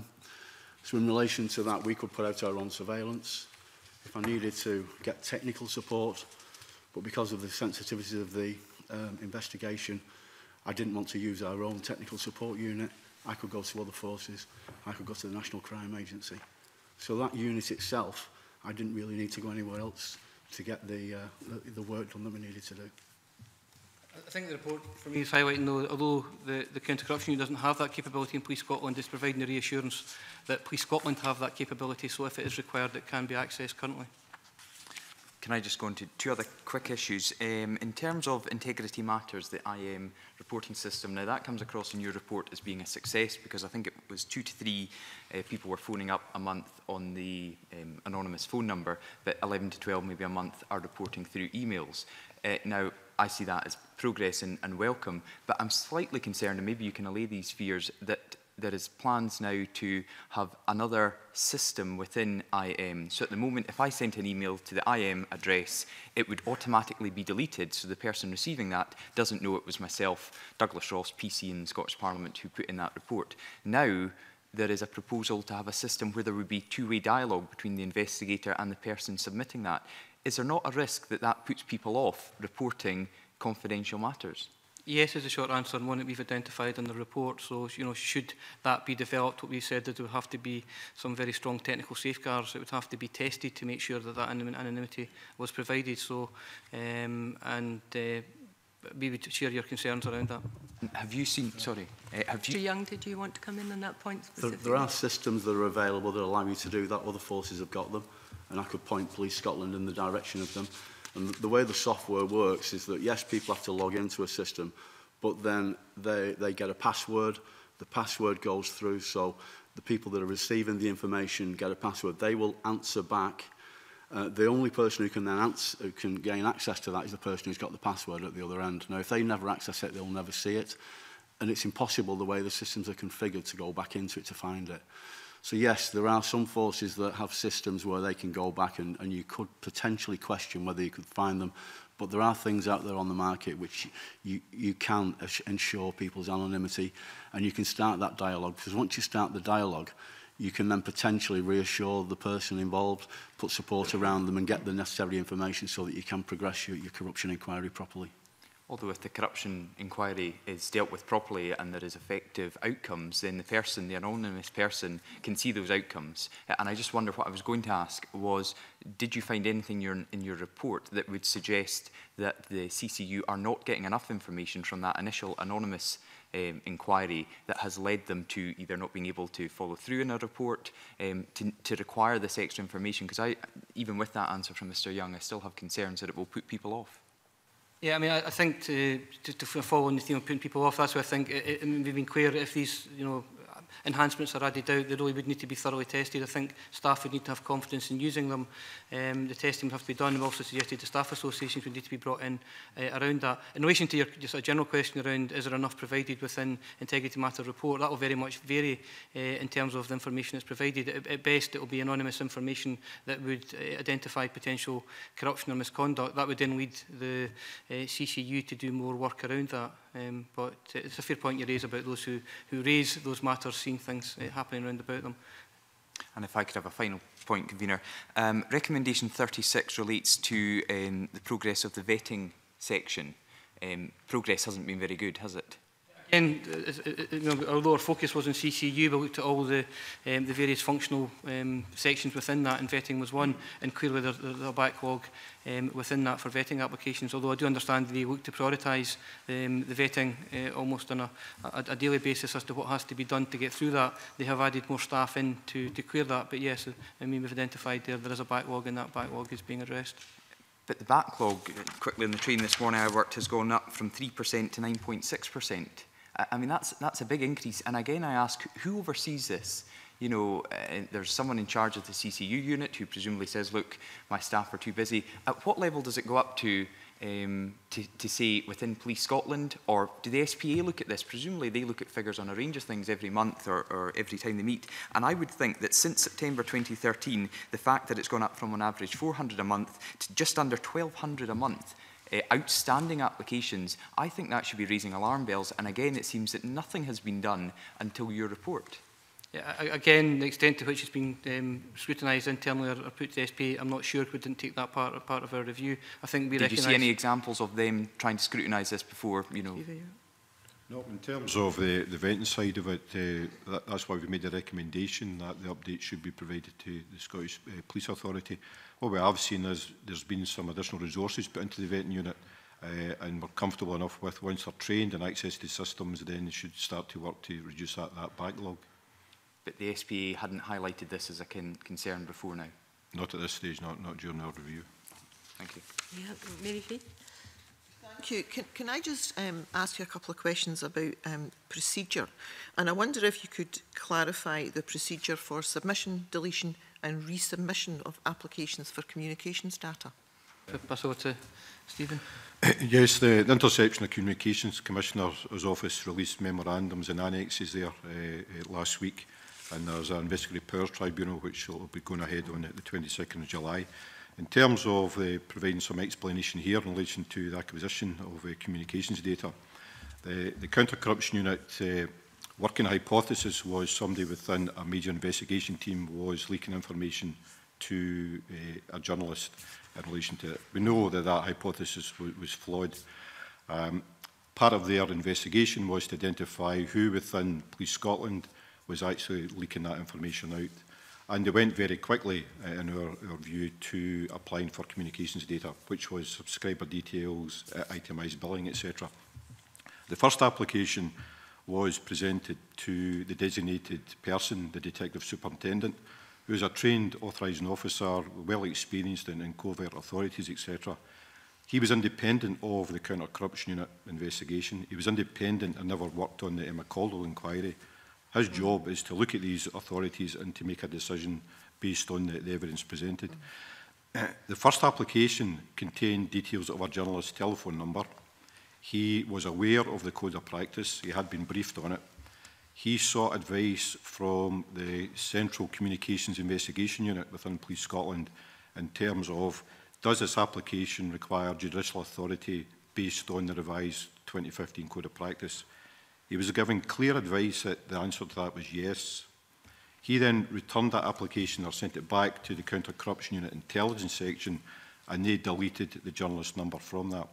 So in relation to that, we could put out our own surveillance. If I needed to get technical support, but because of the sensitivities of the um, investigation, I didn't want to use our own technical support unit. I could go to other forces. I could go to the National Crime Agency. So that unit itself, I didn't really need to go anywhere else to get the, uh, the, the work done that we needed to do. I think the report for me is highlighting, though, although the, the counter-corruption unit doesn't have that capability in Police Scotland, it's providing the reassurance that Police Scotland have that capability, so if it is required, it can be accessed currently. Can I just go on to two other quick issues? Um, in terms of Integrity Matters, the I M reporting system, now that comes across in your report as being a success because I think it was two to three uh, people were phoning up a month on the um, anonymous phone number, but eleven to twelve maybe a month are reporting through emails. Uh, now, I see that as progress and, and welcome, but I'm slightly concerned, and maybe you can allay these fears, that there is plans now to have another system within I M. So at the moment, if I sent an email to the I M address, it would automatically be deleted, so the person receiving that doesn't know it was myself, Douglas Ross, P C in the Scottish Parliament, who put in that report. Now, there is a proposal to have a system where there would be two-way dialogue between the investigator and the person submitting that. Is there not a risk that that puts people off reporting confidential matters? Yes is the short answer, and one that we've identified in the report. So, you know, should that be developed, what we said that there would have to be some very strong technical safeguards. It would have to be tested to make sure that that anonymity was provided. So, um, and uh, we would share your concerns around that. Have you seen, sorry, uh, have Mister you... Young, did you want to come in on that point There, specifically? there are systems that are available that allow you to do that. Other forces have got them, and I could point Police Scotland in the direction of them. And the, the way the software works is that, yes, people have to log into a system, but then they, they get a password. The password goes through, so the people that are receiving the information get a password. They will answer back. Uh, the only person who can then answer, who can gain access to that is the person who's got the password at the other end. Now, if they never access it, they'll never see it. And it's impossible, the way the systems are configured, to go back into it to find it. So yes, there are some forces that have systems where they can go back and, and you could potentially question whether you could find them. But there are things out there on the market which you, you can ensure people's anonymity, and you can start that dialogue. Because once you start the dialogue, you can then potentially reassure the person involved, put support around them and get the necessary information so that you can progress your, your corruption inquiry properly. Although if the corruption inquiry is dealt with properly and there is effective outcomes, then the person, the anonymous person, can see those outcomes. And I just wonder, what I was going to ask was, did you find anything in your, in your report that would suggest that the C C U are not getting enough information from that initial anonymous um, inquiry that has led them to either not being able to follow through in a report, um, to, to require this extra information? Because I, even with that answer from Mister Young, I still have concerns that it will put people off. Yeah, I mean, I, I think to, to, to follow on the theme of putting people off, that's where I think it, it, we've been clear, if these, you know, enhancements are added out, they really would need to be thoroughly tested. I think staff would need to have confidence in using them. Um, the testing would have to be done. We've also suggested the staff associations would need to be brought in uh, around that. In relation to your just a general question around, is there enough provided within Integrity Matter report, that will very much vary uh, in terms of the information that's provided. At, at best, it will be anonymous information that would uh, identify potential corruption or misconduct. That would then lead the uh, C C U to do more work around that. Um, but it's a fair point you raise about those who, who raise those matters, seeing things uh, happening around about them. And if I could have a final point, Convener. Um, recommendation thirty-six relates to um, the progress of the vetting section. Um, progress hasn't been very good, has it? Again, you know, although our focus was on C C U, we looked at all the, um, the various functional um, sections within that, and vetting was one, and clearly there's a backlog um, within that for vetting applications, although I do understand they look to prioritise um, the vetting uh, almost on a, a, a daily basis as to what has to be done to get through that. They have added more staff in to, to clear that, but yes, I mean, we've identified there there is a backlog, and that backlog is being addressed. But the backlog, quickly on the train this morning I worked, has gone up from three percent to nine point six percent. I mean, that's, that's a big increase. And again, I ask, who oversees this? You know, uh, there's someone in charge of the C C U unit who presumably says, look, my staff are too busy. At what level does it go up to, um, to, to say within Police Scotland? Or do the S P A look at this? Presumably they look at figures on a range of things every month or, or every time they meet. And I would think that since September twenty thirteen, the fact that it's gone up from on average four hundred a month to just under twelve hundred a month, Uh, outstanding applications, I think that should be raising alarm bells. And again, it seems that nothing has been done until your report. Yeah, again, the extent to which it's been um, scrutinised internally or, or put to the S P A, I'm not sure. We didn't take that part part of our review. I think we Did you see any recognise... examples of them trying to scrutinise this before, you know? No, in terms of the, the vetting side of it, uh, that, that's why we made a recommendation that the update should be provided to the Scottish uh, Police Authority. What we have seen is there's been some additional resources put into the vetting unit, uh, and we're comfortable enough with, once they're trained and access to systems, then they should start to work to reduce that, that backlog. But the S P A hadn't highlighted this as a con concern before now? Not at this stage, not, not during our review. Thank you. Yeah, Mary Faith. Thank you. Can, can I just um, ask you a couple of questions about um, procedure? And I wonder if you could clarify the procedure for submission, deletion and resubmission of applications for communications data. Pass over to Stephen. Yes, the, the Interception of Communications Commissioner's Office released memorandums and annexes there uh, uh, last week, and there's an Investigatory Powers Tribunal which will be going ahead on the twenty-second of July. In terms of uh, providing some explanation here in relation to the acquisition of uh, communications data, the, the Counter-Corruption Unit uh, working hypothesis was somebody within a major investigation team was leaking information to uh, a journalist in relation to it. We know that that hypothesis was flawed. Um, part of their investigation was to identify who within Police Scotland was actually leaking that information out. And they went very quickly, uh, in our, our view, to applying for communications data, which was subscriber details, uh, itemised billing, et cetera. The first application was presented to the designated person, the Detective Superintendent, who is a trained authorising officer, well experienced in, in covert authorities, et cetera. He was independent of the Counter-Corruption Unit investigation. He was independent and never worked on the Emma Caldwell inquiry. His job is to look at these authorities and to make a decision based on the, the evidence presented. Uh, the first application contained details of a journalist's telephone number. He was aware of the code of practice. He had been briefed on it. He sought advice from the Central Communications Investigation Unit within Police Scotland in terms of, does this application require judicial authority based on the revised twenty fifteen Code of Practice? He was given clear advice that the answer to that was yes. He then returned that application or sent it back to the Counter-Corruption Unit Intelligence Section, and they deleted the journalist number from that.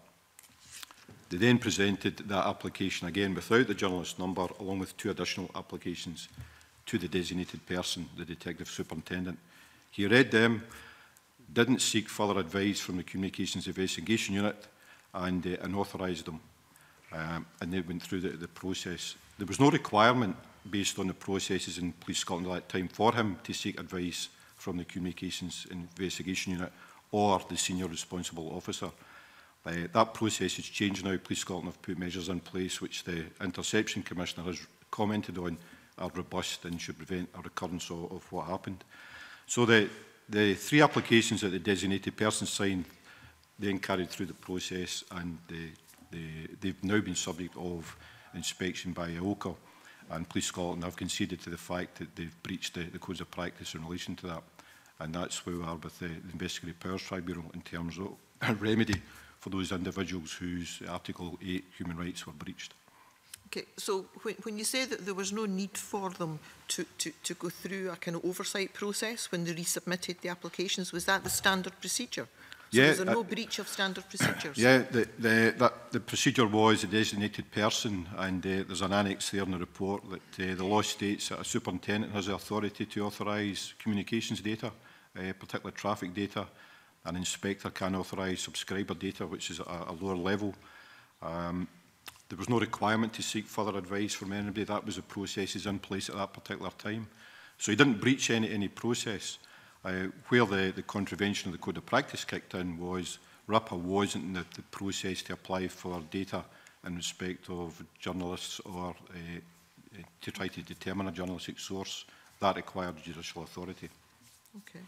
They then presented that application again without the journalist number, along with two additional applications to the designated person, the Detective Superintendent. He read them, didn't seek further advice from the Communications Investigation Unit, and, uh, and authorised them. Um, and they went through the, the process. There was no requirement, based on the processes in Police Scotland at that time, for him to seek advice from the Communications Investigation Unit or the senior responsible officer. Uh, that process has changed now. Police Scotland have put measures in place which the Interception Commissioner has commented on are robust and should prevent a recurrence of, of what happened. So the, the three applications that the designated person signed, then carried through the process, and the They, they've now been subject of inspection by I O C A, and Police Scotland have conceded to the fact that they've breached the, the codes of practice in relation to that. And that's where we are with the, the Investigatory Powers Tribunal in terms of a remedy for those individuals whose Article eight human rights were breached. Okay, so when, when you say that there was no need for them to, to, to go through a kind of oversight process when they resubmitted the applications, was that the standard procedure? So yeah, was there no uh, breach of standard procedures? Yeah, the, the, that, the procedure was a designated person, and uh, there's an annex there in the report that uh, the law states that a superintendent has the authority to authorise communications data, uh, particularly traffic data. An inspector can authorise subscriber data, which is a, a lower level. Um, there was no requirement to seek further advice from anybody. That was the processes in place at that particular time. So he didn't breach any, any process. Uh, where the, the contravention of the Code of Practice kicked in was R I P A wasn't in the, the process to apply for data in respect of journalists or uh, to try to determine a journalistic source. That required judicial authority. Okay.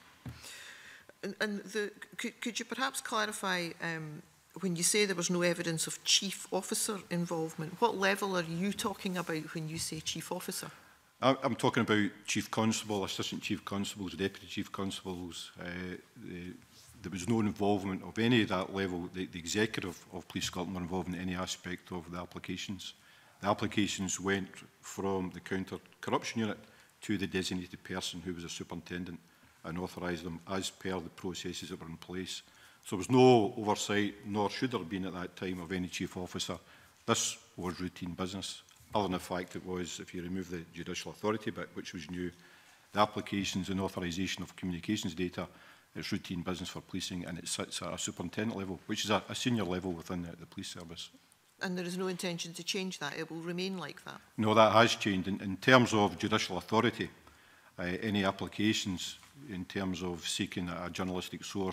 And, and the, could, could you perhaps clarify, um, when you say there was no evidence of chief officer involvement, what level are you talking about when you say chief officer? I'm talking about Chief Constable, Assistant Chief Constables, Deputy Chief Constables. Uh, the, there was no involvement of any of that level. The, the executive of Police Scotland were involved in any aspect of the applications. The applications went from the Counter-Corruption Unit to the designated person who was a superintendent and authorised them as per the processes that were in place. So there was no oversight, nor should there have been at that time, of any chief officer. This was routine business. Other than the fact it was, if you remove the judicial authority bit, which was new, the applications and authorisation of communications data, it's routine business for policing, and it sits at a superintendent level, which is a, a senior level within the, the police service. And there is no intention to change that? It will remain like that? No, that has changed. In, in terms of judicial authority, uh, any applications in terms of seeking a, a journalistic source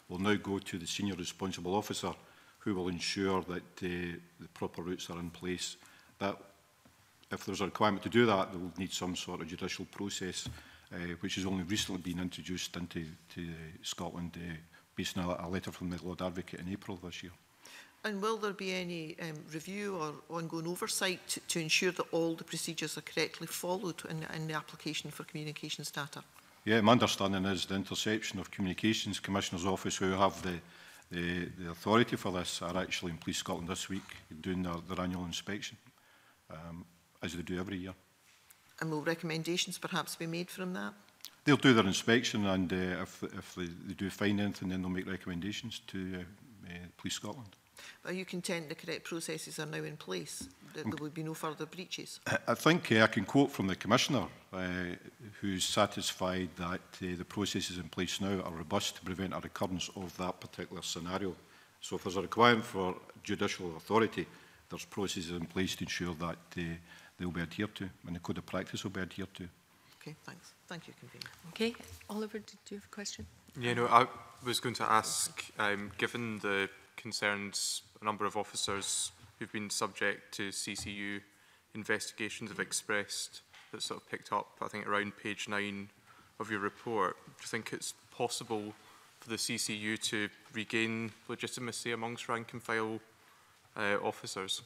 will now go to the Senior Responsible Officer, who will ensure that uh, the proper routes are in place. That, if there's a requirement to do that, they will need some sort of judicial process, uh, which has only recently been introduced into to, uh, Scotland, uh, based on a, a letter from the Lord Advocate in April this year. And will there be any um, review or ongoing oversight to, to ensure that all the procedures are correctly followed in, in the application for communications data? Yeah, my understanding is the Interception of Communications Commissioner's Office, who have the, the, the authority for this, are actually in Police Scotland this week doing their, their annual inspection, um, as they do every year. And will recommendations perhaps be made from that? They'll do their inspection, and uh, if, if they, they do find anything, then they'll make recommendations to uh, uh, Police Scotland. Are you content the correct processes are now in place, that there would be no further breaches? I think uh, I can quote from the Commissioner, uh, who's satisfied that uh, the processes in place now are robust to prevent a recurrence of that particular scenario. So if there's a requirement for judicial authority, there's processes in place to ensure that uh, they will be adhered to, and the code of practice will be adhered to. Okay, thanks. Thank you, Convener. Okay, Oliver, did you have a question? Yeah, no, I was going to ask, um, given the concerns a number of officers who've been subject to C C U investigations have expressed, that sort of picked up, I think, around page nine of your report, do you think it's possible for the C C U to regain legitimacy amongst rank and file uh, officers?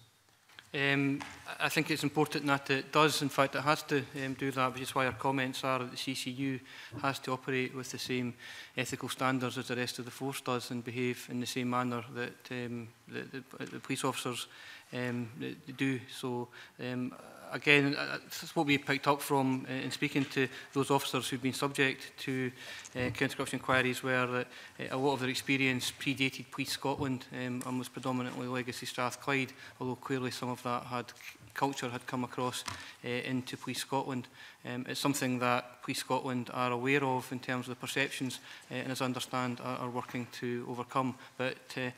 Um, I think it's important that it does. In fact, it has to um, do that, which is why our comments are that the C C U has to operate with the same ethical standards as the rest of the force does and behave in the same manner that um, the, the, the police officers um, do. So, um, again, that's what we picked up from uh, in speaking to those officers who've been subject to uh, counter-corruption inquiries, where uh, a lot of their experience predated Police Scotland um, and was predominantly Legacy Strathclyde, although clearly some of that had culture had come across uh, into Police Scotland. Um, it's something that Police Scotland are aware of in terms of the perceptions uh, and, as I understand, are, are working to overcome. But uh,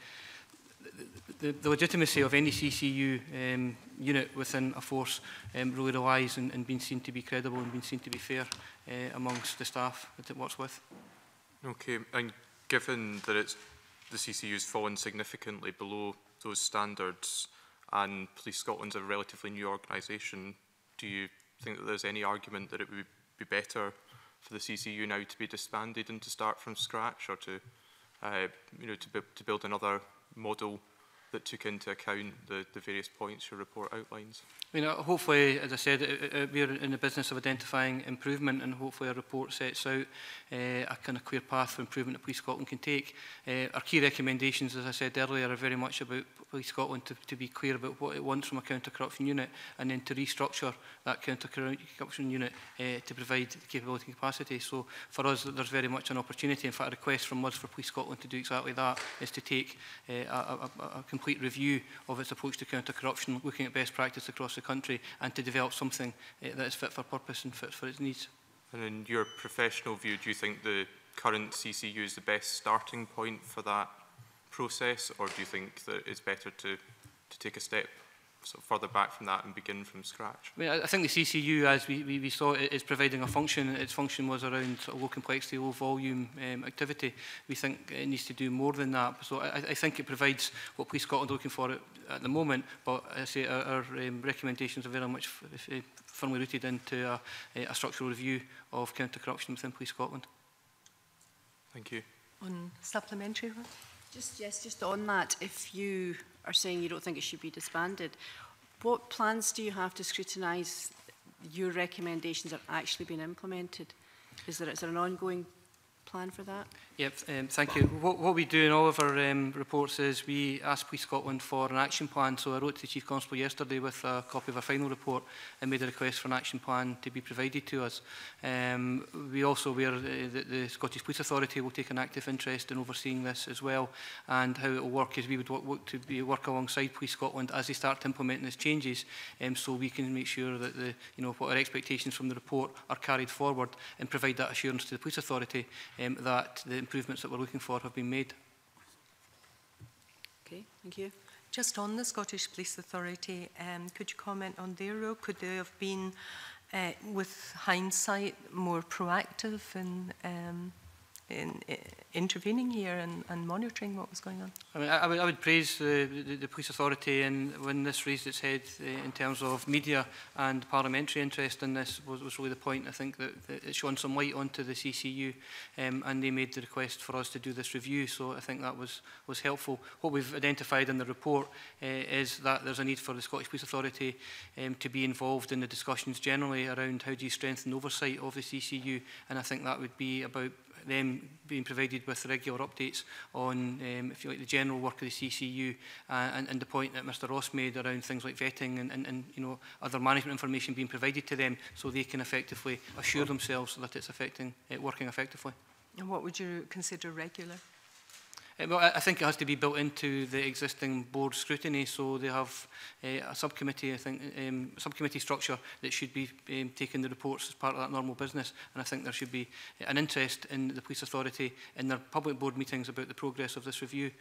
The, the legitimacy of any C C U um, unit within a force um, really relies on, on being seen to be credible and being seen to be fair uh, amongst the staff that it works with. Okay, and given that it's, the C C U's fallen significantly below those standards and Police Scotland's a relatively new organisation, do you think that there's any argument that it would be better for the C C U now to be disbanded and to start from scratch, or to, uh, you know, to, to build another model that took into account the, the various points your report outlines? I mean, uh, hopefully, as I said, uh, uh, we're in the business of identifying improvement, and hopefully our report sets out uh, a kind of clear path for improvement that Police Scotland can take. Uh, our key recommendations, as I said earlier, are very much about Police Scotland to, to be clear about what it wants from a counter-corruption unit, and then to restructure that counter-corruption unit uh, to provide the capability and capacity. So for us, there's very much an opportunity. In fact, a request from us for Police Scotland to do exactly that is to take uh, a, a, a complete review of its approach to counter-corruption, looking at best practice across the country, and to develop something uh, that is fit for purpose and fit for its needs. And in your professional view, do you think the current C C U is the best starting point for that process, or do you think that it's better to, to take a step sort of further back from that and begin from scratch? I mean, I think the C C U, as we, we, we saw, it is providing a function. Its function was around sort of low complexity, low volume um, activity. We think it needs to do more than that. So I, I think it provides what Police Scotland are looking for at, at the moment. But I say our, our um, recommendations are very much f f firmly rooted into a, a structural review of counter-corruption within Police Scotland. Thank you. On supplementary? Just, yes, just on that, if you are saying you don't think it should be disbanded, what plans do you have to scrutinise your recommendations are actually being implemented? Is there, is there an ongoing plan for that? Yep, um, thank you. What, what we do in all of our um, reports is we ask Police Scotland for an action plan. So I wrote to the Chief Constable yesterday with a copy of our final report and made a request for an action plan to be provided to us. Um, we also, aware uh, that the Scottish Police Authority will take an active interest in overseeing this as well, and how it will work is we would work, work to be, work alongside Police Scotland as they start implementing these changes, um, so we can make sure that the, you know, what our expectations from the report are carried forward, and provide that assurance to the Police Authority um, that the improvements that we're looking for have been made. Okay, thank you. Just on the Scottish Police Authority, um, could you comment on their role? Could they have been, uh, with hindsight, more proactive in, um, in, in intervening here and, and monitoring what was going on? I mean, I, I, would, I would praise the, the, the police authority, and when this raised its head uh, in terms of media and parliamentary interest in this was, was really the point. I think that, that it shone some light onto the C C U, um, and they made the request for us to do this review. So I think that was was helpful. What we've identified in the report uh, is that there's a need for the Scottish Police Authority um, to be involved in the discussions generally around how do you strengthen oversight of the C C U, and I think that would be about them being provided with regular updates on, um, if you like, the general work of the C C U, uh, and, and the point that Mr Ross made around things like vetting and, and, and you know, other management information being provided to them, so they can effectively assure themselves that it's affecting, uh, working effectively. And what would you consider regular? Uh, well, I, I think it has to be built into the existing board scrutiny, so they have uh, a subcommittee, I think, um, subcommittee structure that should be um, taking the reports as part of that normal business, and I think there should be an interest in the police authority in their public board meetings about the progress of this review.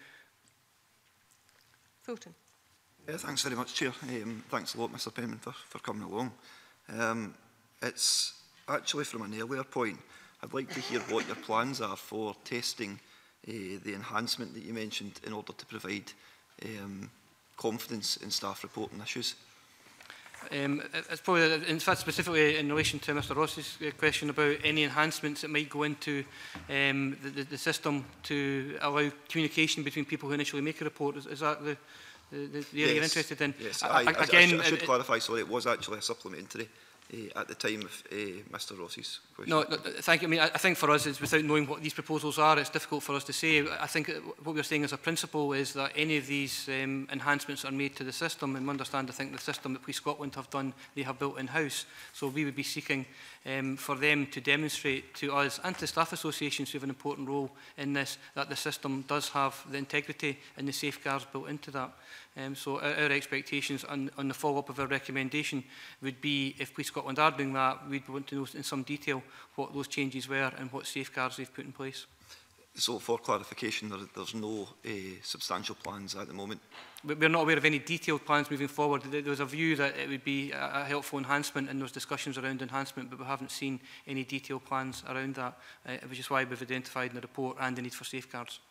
Fulton. Yeah, thanks very much, Chair. Um, thanks a lot, Mr Penman, for, for coming along. Um, it's actually from an earlier point. I'd like to hear what your plans are for testing Uh, the enhancement that you mentioned in order to provide um, confidence in staff reporting issues. Um, it's probably, in fact, specifically in relation to Mr Ross's question about any enhancements that might go into um, the, the, the system to allow communication between people who initially make a report. Is, is that the, the, the area yes. you're interested in? Yes, I, I, I, I, again, I should, I should it, clarify, sorry, it was actually a supplementary uh, at the time of uh, Mr Ross's question. No, no, thank you. I mean, I, I think for us, it's without knowing what these proposals are, it's difficult for us to say. I think what we're saying as a principle is that any of these um, enhancements are made to the system, and we understand, I think, the system that Police Scotland have done, they have built in-house. So we would be seeking um, for them to demonstrate to us and to staff associations who have an important role in this, that the system does have the integrity and the safeguards built into that. Um, so our, our expectations on, on the follow-up of our recommendation would be, if Police Scotland are doing that, we'd want to know in some detail what those changes were and what safeguards they've put in place. So, for clarification, there, there's no uh, substantial plans at the moment? We're not aware of any detailed plans moving forward. There was a view that it would be a helpful enhancement and those discussions around enhancement, but we haven't seen any detailed plans around that, uh, which is why we've identified in the report and the need for safeguards.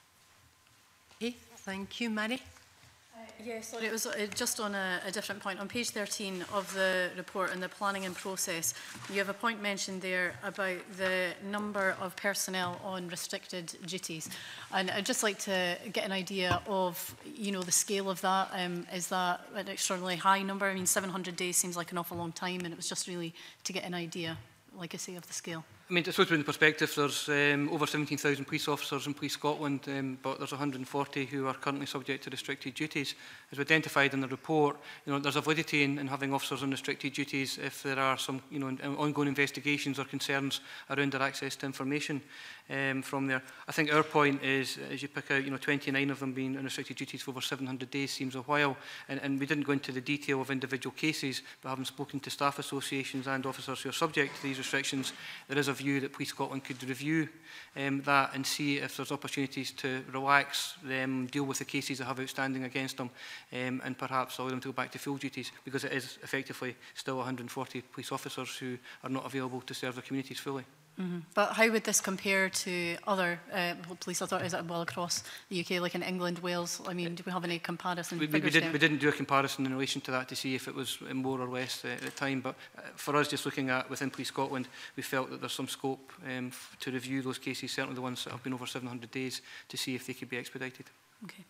Okay, thank you. Mary? Yes, sorry, it was uh, just on a, a different point. On page thirteen of the report and the planning and process, you have a point mentioned there about the number of personnel on restricted duties. And I'd just like to get an idea of, you know, the scale of that. Um, is that an extraordinarily high number? I mean, seven hundred days seems like an awful long time, and it was just really to get an idea, like I say, of the scale. I mean, to put it in perspective, there's um, over seventeen thousand police officers in Police Scotland, um, but there's one hundred and forty who are currently subject to restricted duties. As we identified in the report, you know, there's a validity in, in having officers on restricted duties if there are some, you know, ongoing investigations or concerns around their access to information um, from there. I think our point is, as you pick out, you know, twenty-nine of them being on restricted duties for over seven hundred days seems a while, and, and we didn't go into the detail of individual cases, but having spoken to staff associations and officers who are subject to these restrictions, there is a view that Police Scotland could review um, that and see if there's opportunities to relax them, deal with the cases that have outstanding against them, um, and perhaps allow them to go back to full duties, because it is effectively still one hundred and forty police officers who are not available to serve their communities fully. Mm-hmm. But how would this compare to other uh, police authorities well across the U K, like in England, Wales? I mean, do we have any comparison we, we, we, didn't, we didn't do a comparison in relation to that to see if it was more or less uh, at the time, but uh, for us, just looking at within Police Scotland, we felt that there's some scope um, to review those cases, certainly the ones that have been over seven hundred days, to see if they could be expedited. Okay.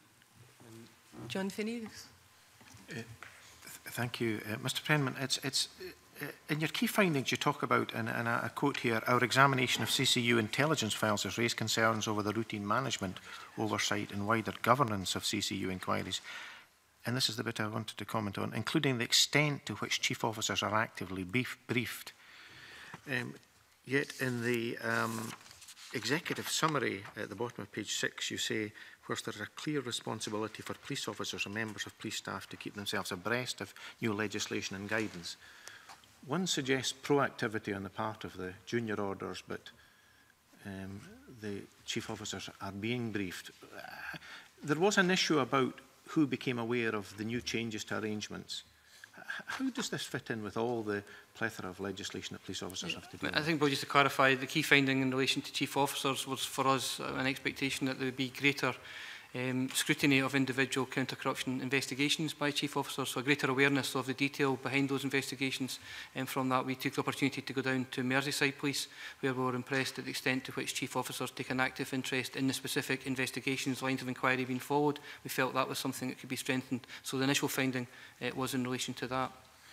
John Finney. Uh, th thank you. Uh, Mr Penman, it's, it's, uh, in your key findings you talk about, and, and I, I quote here, our examination of C C U intelligence files has raised concerns over the routine management, oversight and wider governance of C C U inquiries. And this is the bit I wanted to comment on, including the extent to which chief officers are actively beef briefed. Um, yet in the um, executive summary at the bottom of page six, you say, whilst there is a clear responsibility for police officers and members of police staff to keep themselves abreast of new legislation and guidance, one suggests proactivity on the part of the junior orders, but um, the chief officers are being briefed. Uh, there was an issue about who became aware of the new changes to arrangements. how does this fit in with all the plethora of legislation that police officers have to do? I think, well, just to clarify, the key finding in relation to chief officers was for us an expectation that there would be greater um, scrutiny of individual counter-corruption investigations by chief officers, so a greater awareness of the detail behind those investigations. And from that, we took the opportunity to go down to Merseyside Police, where we were impressed at the extent to which chief officers take an active interest in the specific investigations, lines of inquiry being followed. We felt that was something that could be strengthened. So the initial finding uh, was in relation to that.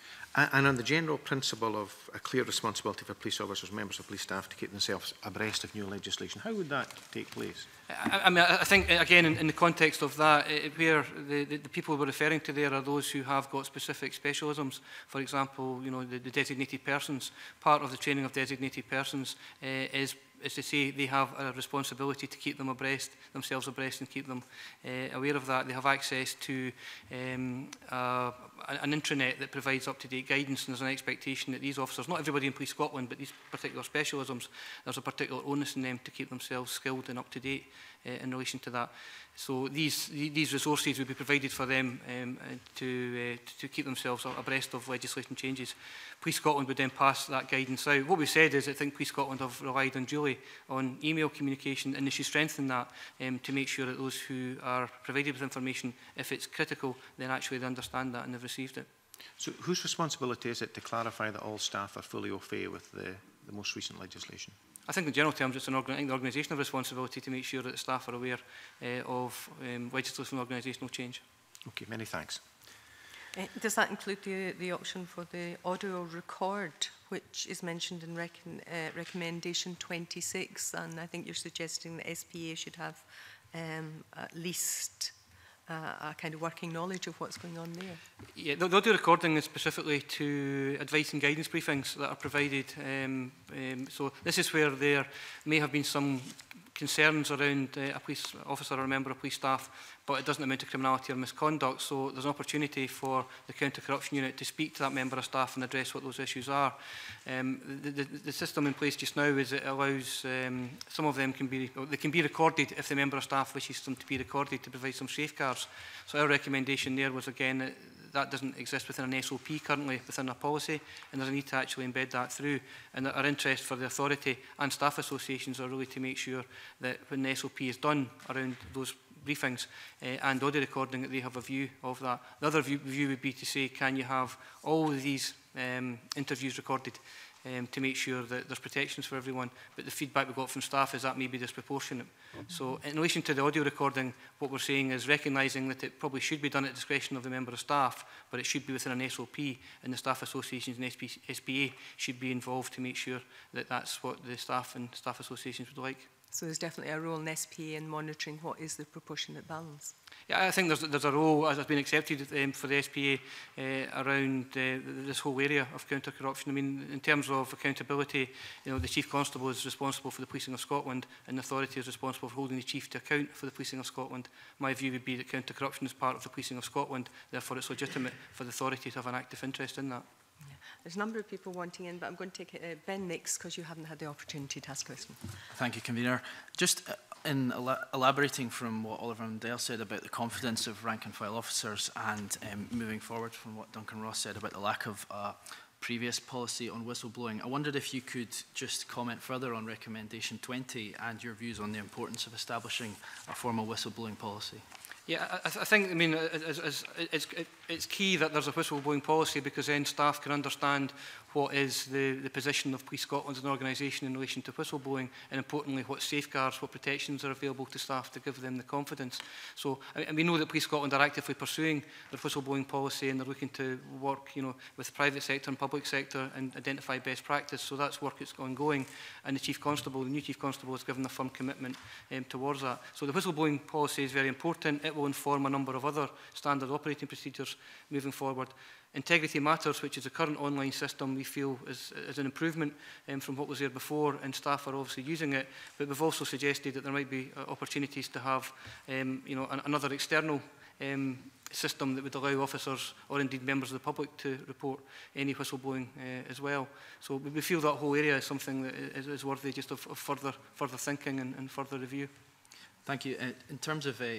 And on the general principle of a clear responsibility for police officers, members of police staff to keep themselves abreast of new legislation, how would that take place? I, I mean, I think, again, in, in the context of that, it, where the, the, the people we're referring to there are those who have got specific specialisms. For example, you know, the, the designated persons. Part of the training of designated persons uh, is is to say they have a responsibility to keep them abreast, themselves abreast and keep them uh, aware of that. They have access to um, uh, an intranet that provides up-to-date guidance, and there's an expectation that these officers, not everybody in Police Scotland, but these particular specialisms, there's a particular onus in them to keep themselves skilled and up-to-date uh, in relation to that. So these, these resources would be provided for them um, to, uh, to keep themselves abreast of legislation changes. Police Scotland would then pass that guidance out. What we said is I think Police Scotland have relied unduly on email communication, and they should strengthen that um, to make sure that those who are provided with information, if it's critical, then actually they understand that and they've received it. So whose responsibility is it to clarify that all staff are fully au fait with the, the most recent legislation? I think in general terms it's an organ the organisational responsibility to make sure that the staff are aware uh, of um, legislative and organisational change. Okay, many thanks. Uh, does that include the, the option for the audio record, which is mentioned in rec uh, recommendation twenty-six, and I think you're suggesting that S P A should have um, at least uh, a kind of working knowledge of what's going on there? Yeah, the, the audio recording is specifically to advice and guidance briefings that are provided. Um, um, so this is where there may have been some concerns around uh, a police officer or a member of police staff, but it doesn't amount to criminality or misconduct. So there's an opportunity for the counter-corruption unit to speak to that member of staff and address what those issues are. Um, the, the, the system in place just now is it allows um, some of them can be they can be recorded if the member of staff wishes them to be recorded to provide some safeguards. So our recommendation there was again that that doesn't exist within an S O P currently within our policy, and there's a need to actually embed that through. And our interest for the authority and staff associations are really to make sure that when the S O P is done around those briefings uh, and audio recording, that they have a view of that. The other view, view would be to say, can you have all of these um, interviews recorded um, to make sure that there's protections for everyone? But the feedback we got from staff is that may be disproportionate. So in relation to the audio recording, what we're saying is recognising that it probably should be done at discretion of the member of staff, but it should be within an S O P, and the staff associations and S P A should be involved to make sure that that's what the staff and staff associations would like. So there's definitely a role in S P A in monitoring what is the proportionate balance. Yeah, I think there's, there's a role, as has been accepted um, for the S P A uh, around uh, this whole area of counter-corruption. I mean, in terms of accountability, you know, the Chief Constable is responsible for the policing of Scotland, and the authority is responsible for holding the Chief to account for the policing of Scotland. My view would be that counter-corruption is part of the policing of Scotland, therefore it's legitimate for the authority to have an active interest in that. Yeah. There's a number of people wanting in, but I'm going to take uh, Ben next because you haven't had the opportunity to ask a question. Thank you, Convener. Just uh, in el elaborating from what Oliver and Dale said about the confidence of rank and file officers, and um, moving forward from what Duncan Ross said about the lack of uh, previous policy on whistleblowing, I wondered if you could just comment further on recommendation twenty and your views on the importance of establishing a formal whistleblowing policy. Yeah, I, I think, I mean, it's, it's, it's, it's key that there's a whistleblowing policy, because then staff can understand what is the, the position of Police Scotland as an organisation in relation to whistleblowing, and importantly, what safeguards, what protections are available to staff to give them the confidence. So, and we know that Police Scotland are actively pursuing their whistleblowing policy, and they're looking to work, you know, with the private sector and public sector and identify best practice. So that's work that's ongoing, and the Chief Constable, the new Chief Constable, has given a firm commitment um, towards that. So the whistleblowing policy is very important. It will inform a number of other standard operating procedures moving forward. Integrity Matters, which is a current online system, we feel is, is an improvement um, from what was there before, and staff are obviously using it. But we've also suggested that there might be uh, opportunities to have um, you know, an, another external um, system that would allow officers or indeed members of the public to report any whistleblowing uh, as well. So we feel that whole area is something that is, is worthy just of, of further, further thinking and, and further review. Thank you. Uh, in terms of uh,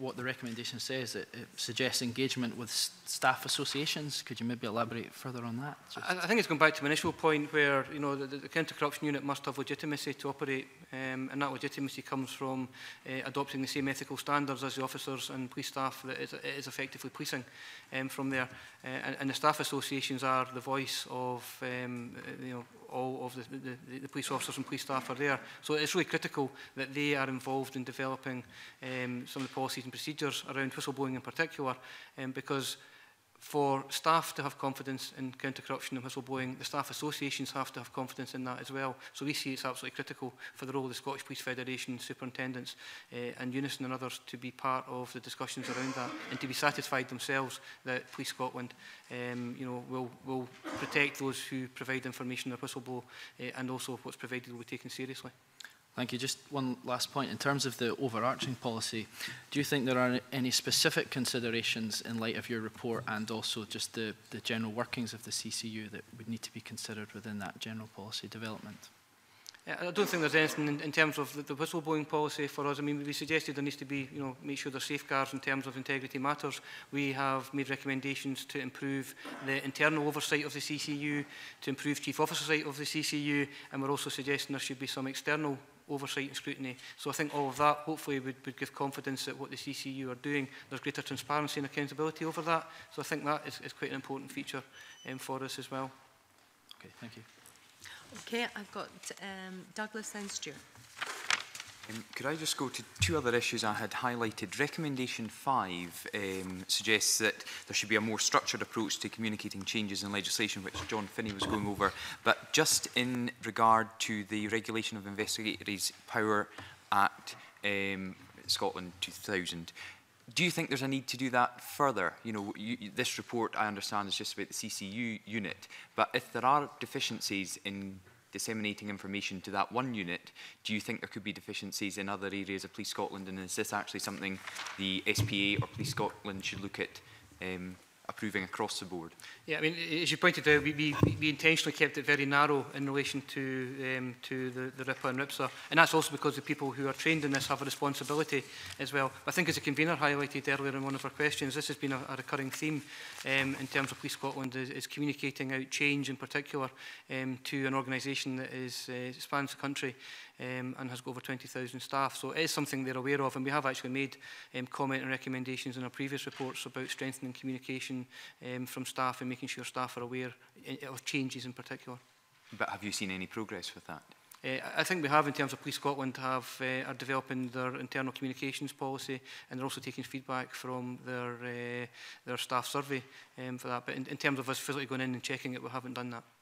what the recommendation says. It, it suggests engagement with s staff associations. Could you maybe elaborate further on that? I, I think it's going back to my initial point where, you know, the, the counter-corruption unit must have legitimacy to operate, um, and that legitimacy comes from uh, adopting the same ethical standards as the officers and police staff that is, is effectively policing um, from there. Uh, and, and the staff associations are the voice of, um, you know, all of the, the, the police officers and police staff are there. So it's really critical that they are involved in developing um, some of the policies and procedures around whistleblowing in particular, um, because for staff to have confidence in counter-corruption and whistleblowing, the staff associations have to have confidence in that as well. So we see it's absolutely critical for the role of the Scottish Police Federation, superintendents uh, and Unison and others to be part of the discussions around that and to be satisfied themselves that Police Scotland um, you know, will, will protect those who provide information or whistleblow uh, and also what's provided will be taken seriously. Thank you. Just one last point. In terms of the overarching policy, do you think there are any specific considerations in light of your report and also just the, the general workings of the C C U that would need to be considered within that general policy development? I don't think there's anything in, in terms of the, the whistleblowing policy for us. I mean, we suggested there needs to be, you know, make sure there's safeguards in terms of integrity matters. We have made recommendations to improve the internal oversight of the C C U, to improve chief oversight of the C C U, and we're also suggesting there should be some external oversight and scrutiny. So I think all of that hopefully would, would give confidence that what the C C U are doing, there's greater transparency and accountability over that. So I think that is, is quite an important feature um, for us as well. Okay, thank you. Okay, I've got um, Douglas and Stuart. Um, could I just go to two other issues I had highlighted? Recommendation five um, suggests that there should be a more structured approach to communicating changes in legislation, which John Finney was going over. But just in regard to the Regulation of Investigatories Power Act, um, Scotland two thousand, do you think there's a need to do that further? You know, you, this report, I understand, is just about the C C U unit. But if there are deficiencies in disseminating information to that one unit, do you think there could be deficiencies in other areas of Police Scotland, and is this actually something the S P A or Police Scotland should look at um, approving across the board? Yeah, I mean, as you pointed out, we, we, we intentionally kept it very narrow in relation to, um, to the, the R I P A and R I P S A, and that's also because the people who are trained in this have a responsibility as well. But I think as the convener highlighted earlier in one of our questions, this has been a, a recurring theme um, in terms of Police Scotland, is, is communicating out change in particular um, to an organisation that is, uh, spans the country um, and has got over twenty thousand staff. So it is something they're aware of, and we have actually made um, comment and recommendations in our previous reports about strengthening communication um, from staff and making sure staff are aware of changes in particular. But have you seen any progress with that? Uh, I think we have, in terms of Police Scotland, have, uh, are developing their internal communications policy, and they're also taking feedback from their, uh, their staff survey um, for that. But in, in terms of us physically going in and checking it, we haven't done that.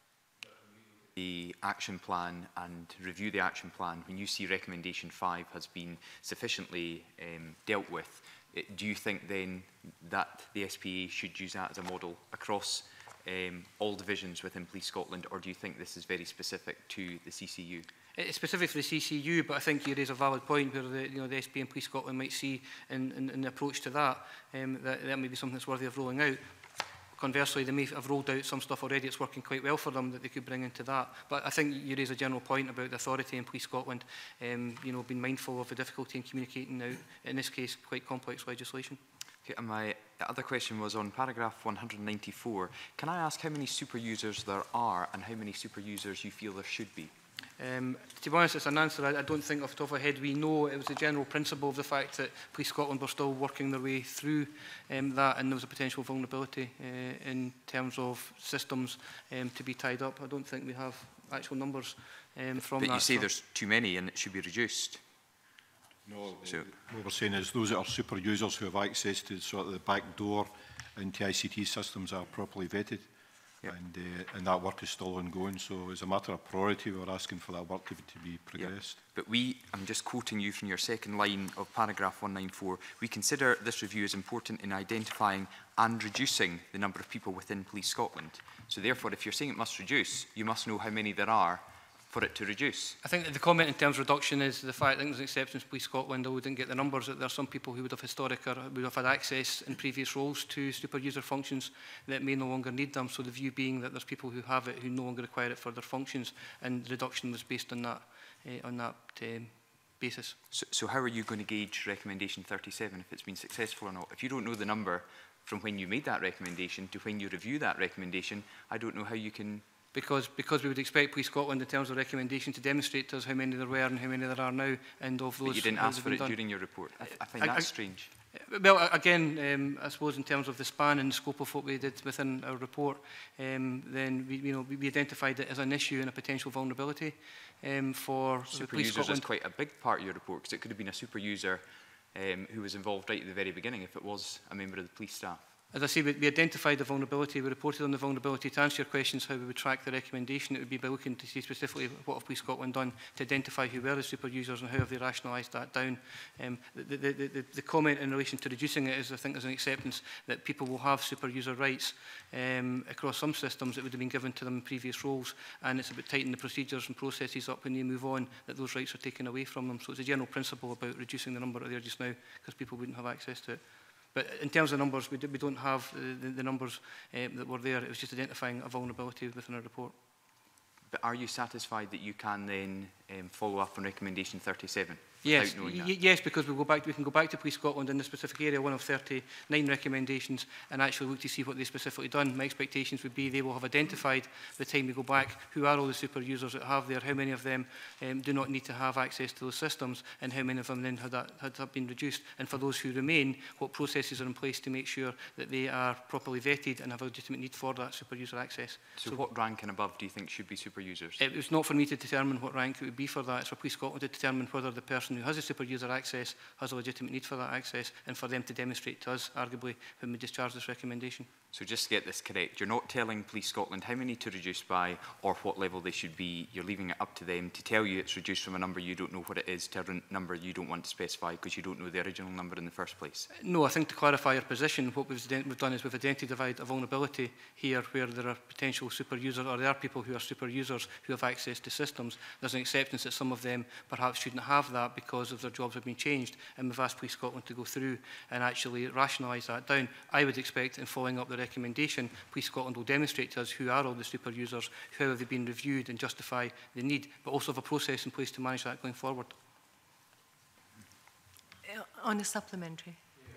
The action plan and review the action plan, when you see recommendation five has been sufficiently um, dealt with, it, do you think then that the S P A should use that as a model across um, all divisions within Police Scotland, or do you think this is very specific to the C C U? It's specific for the C C U, but I think you raise a valid point where the, you know, the S P A and Police Scotland might see in, in, in the approach to that, um, that that may be something that's worthy of rolling out. Conversely, they may have rolled out some stuff already, it's working quite well for them, that they could bring into that. But I think you raise a general point about the authority in Police Scotland, um, you know, being mindful of the difficulty in communicating out, in this case, quite complex legislation. Okay, and my other question was on paragraph one hundred ninety-four. Can I ask how many super users there are and how many super users you feel there should be? Um, to be honest, it's an answer I, I don't think off the top of my head. We know it was the general principle of the fact that Police Scotland were still working their way through um, that, and there was a potential vulnerability uh, in terms of systems um, to be tied up. I don't think we have actual numbers um, from but that. But you say so. there's too many and it should be reduced. No, so, what we're saying is those that are super users who have access to sort of the back door into I C T systems are properly vetted. Yep. And, uh, and that work is still ongoing, so as a matter of priority, we're asking for that work to, to be progressed. Yep. But we, I'm just quoting you from your second line of paragraph one ninety-four, we consider this review as important in identifying and reducing the number of people within Police Scotland. So therefore, if you're saying it must reduce, you must know how many there are for it to reduce. I think that the comment in terms of reduction is the fact that there's an exception to Police Scotland, although we didn't get the numbers, that there are some people who would have historic or would have had access in previous roles to super user functions that may no longer need them. So the view being that there's people who have it who no longer require it for their functions, and the reduction was based on that, uh, on that um, basis. So, so how are you going to gauge recommendation thirty-seven if it's been successful or not? If you don't know the number from when you made that recommendation to when you review that recommendation, I don't know how you can... Because, because we would expect Police Scotland in terms of recommendation to demonstrate to us how many there were and how many there are now, and of those... But you didn't how ask they've for been it done. during your report. I, I find I, that I, strange. Well, again, um, I suppose in terms of the span and the scope of what we did within our report, um, then we, you know, we identified it as an issue and a potential vulnerability um, for Super the Police users Scotland. is quite a big part of your report, because it could have been a super user um, who was involved right at the very beginning if it was a member of the police staff. As I say, we, we identified the vulnerability, we reported on the vulnerability. To answer your questions, how we would track the recommendation, it would be by looking to see specifically what have Police Scotland done to identify who were the super users and how have they rationalised that down. Um, the, the, the, the comment in relation to reducing it is, I think, there's an acceptance that people will have super user rights um, across some systems that would have been given to them in previous roles, and it's about tightening the procedures and processes up when they move on, that those rights are taken away from them. So it's a general principle about reducing the number there just now, because people wouldn't have access to it. But in terms of numbers, we, do, we don't have the, the numbers um, that were there. It was just identifying a vulnerability within our report. But are you satisfied that you can then um, follow up on recommendation thirty-seven? Yes, knowing that? yes, because we go back. We can go back to Police Scotland in the specific area, one of thirty-nine recommendations, and actually look to see what they've specifically done. My expectations would be they will have identified, by the time we go back, who are all the super users that have there, how many of them um, do not need to have access to those systems, and how many of them then had that, had that been reduced. And for those who remain, what processes are in place to make sure that they are properly vetted and have a legitimate need for that super user access. So, so what rank and above do you think should be super users? It was not for me to determine what rank it would be for that. It's for Police Scotland to determine whether the person who has a super user access has a legitimate need for that access, and for them to demonstrate to us, arguably, when we discharge this recommendation. So just to get this correct, you're not telling Police Scotland how many to reduce by or what level they should be. You're leaving it up to them to tell you it's reduced from a number you don't know what it is to a number you don't want to specify because you don't know the original number in the first place. No, I think to clarify our position, what we've, we've done is we've identified a vulnerability here where there are potential super users, or there are people who are super users who have access to systems. There's an acceptance that some of them perhaps shouldn't have that because of their jobs have been changed, and we've asked Police Scotland to go through and actually rationalise that down. I would expect, in following up the recommendation, Police Scotland will demonstrate to us who are all the super users, how have they been reviewed and justify the need, but also have a process in place to manage that going forward. On a supplementary.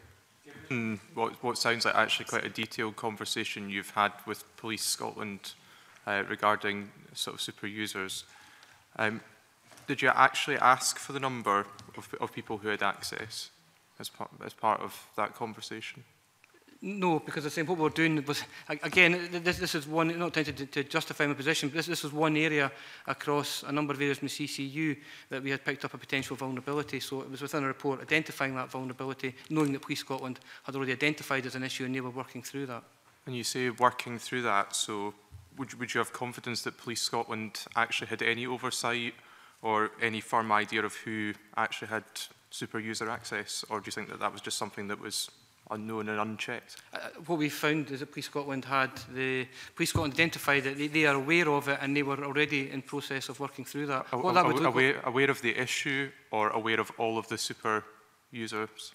Mm, what, what sounds like actually quite a detailed conversation you've had with Police Scotland uh, regarding sort of super users. Um, did you actually ask for the number of, of people who had access as part, as part of that conversation? No, because I think what we're doing was, again, this, this is one, not intended to, to justify my position, but this, this was one area across a number of areas in the C C U that we had picked up a potential vulnerability. So it was within a report identifying that vulnerability, knowing that Police Scotland had already identified as an issue and they were working through that. When you say working through that, so would you, would you have confidence that Police Scotland actually had any oversight or any firm idea of who actually had super user access, or do you think that that was just something that was unknown and unchecked? Uh, what we found is that Police Scotland had the Police Scotland identified that they, they are aware of it and they were already in process of working through that. A, what that would look aware, aware of the issue or aware of all of the super users?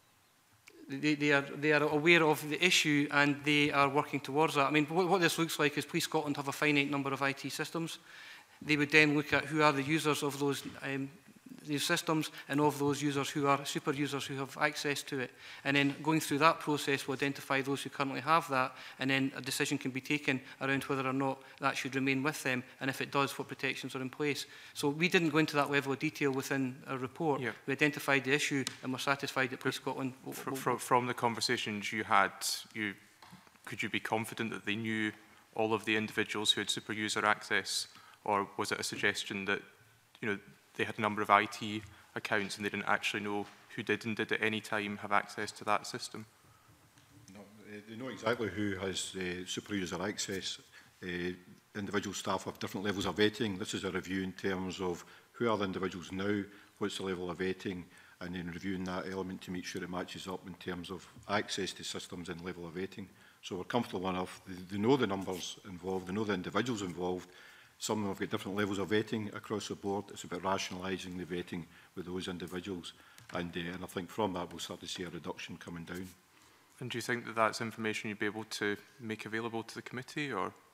They, they, are, they are aware of the issue and they are working towards that. I mean, what, what this looks like is Police Scotland have a finite number of I T systems. They would then look at who are the users of those um, these systems and of those users who are super users who have access to it. And then going through that process will identify those who currently have that, and then a decision can be taken around whether or not that should remain with them, and if it does, what protections are in place. So we didn't go into that level of detail within our report. Yeah. We identified the issue and were satisfied that Police Scotland... Will, will, from, from the conversations you had, you, could you be confident that they knew all of the individuals who had super user access, or was it a suggestion that, you know, they had a number of I T accounts and they didn't actually know who did and did at any time have access to that system? No, they know exactly who has uh, super user access. Uh, individual staff have different levels of vetting. This is a review in terms of who are the individuals now, what's the level of vetting, and then reviewing that element to make sure it matches up in terms of access to systems and level of vetting. So we're comfortable enough. They, they know the numbers involved, they know the individuals involved. Some of them have got different levels of vetting across the board. It's about rationalising the vetting with those individuals. And, uh, and I think from that we'll start to see a reduction coming down. And do you think that that's information you'd be able to make available to the committee, or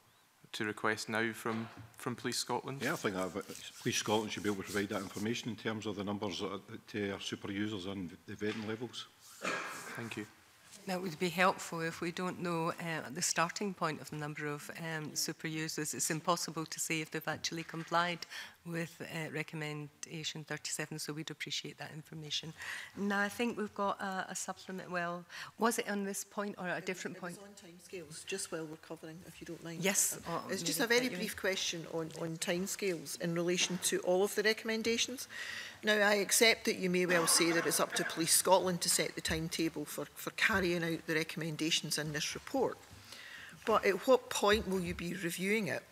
to request now from, from Police Scotland? Yeah, I think that Police Scotland should be able to provide that information in terms of the numbers that, that uh, are super users and the vetting levels. Thank you. That would be helpful if we don't know uh, the starting point of the number of um, super users. It's impossible to say if they've actually complied with uh, recommendation thirty-seven, so we'd appreciate that information. Now, I think we've got a, a supplement. Well, was it on this point or at a different it, it point? was on timescales, just while we're covering, if you don't mind. Yes. Uh, or it's just maybe a very that brief question on, on timescales in relation to all of the recommendations. Now, I accept that you may well say that it's up to Police Scotland to set the timetable for, for carrying out the recommendations in this report. But at what point will you be reviewing it?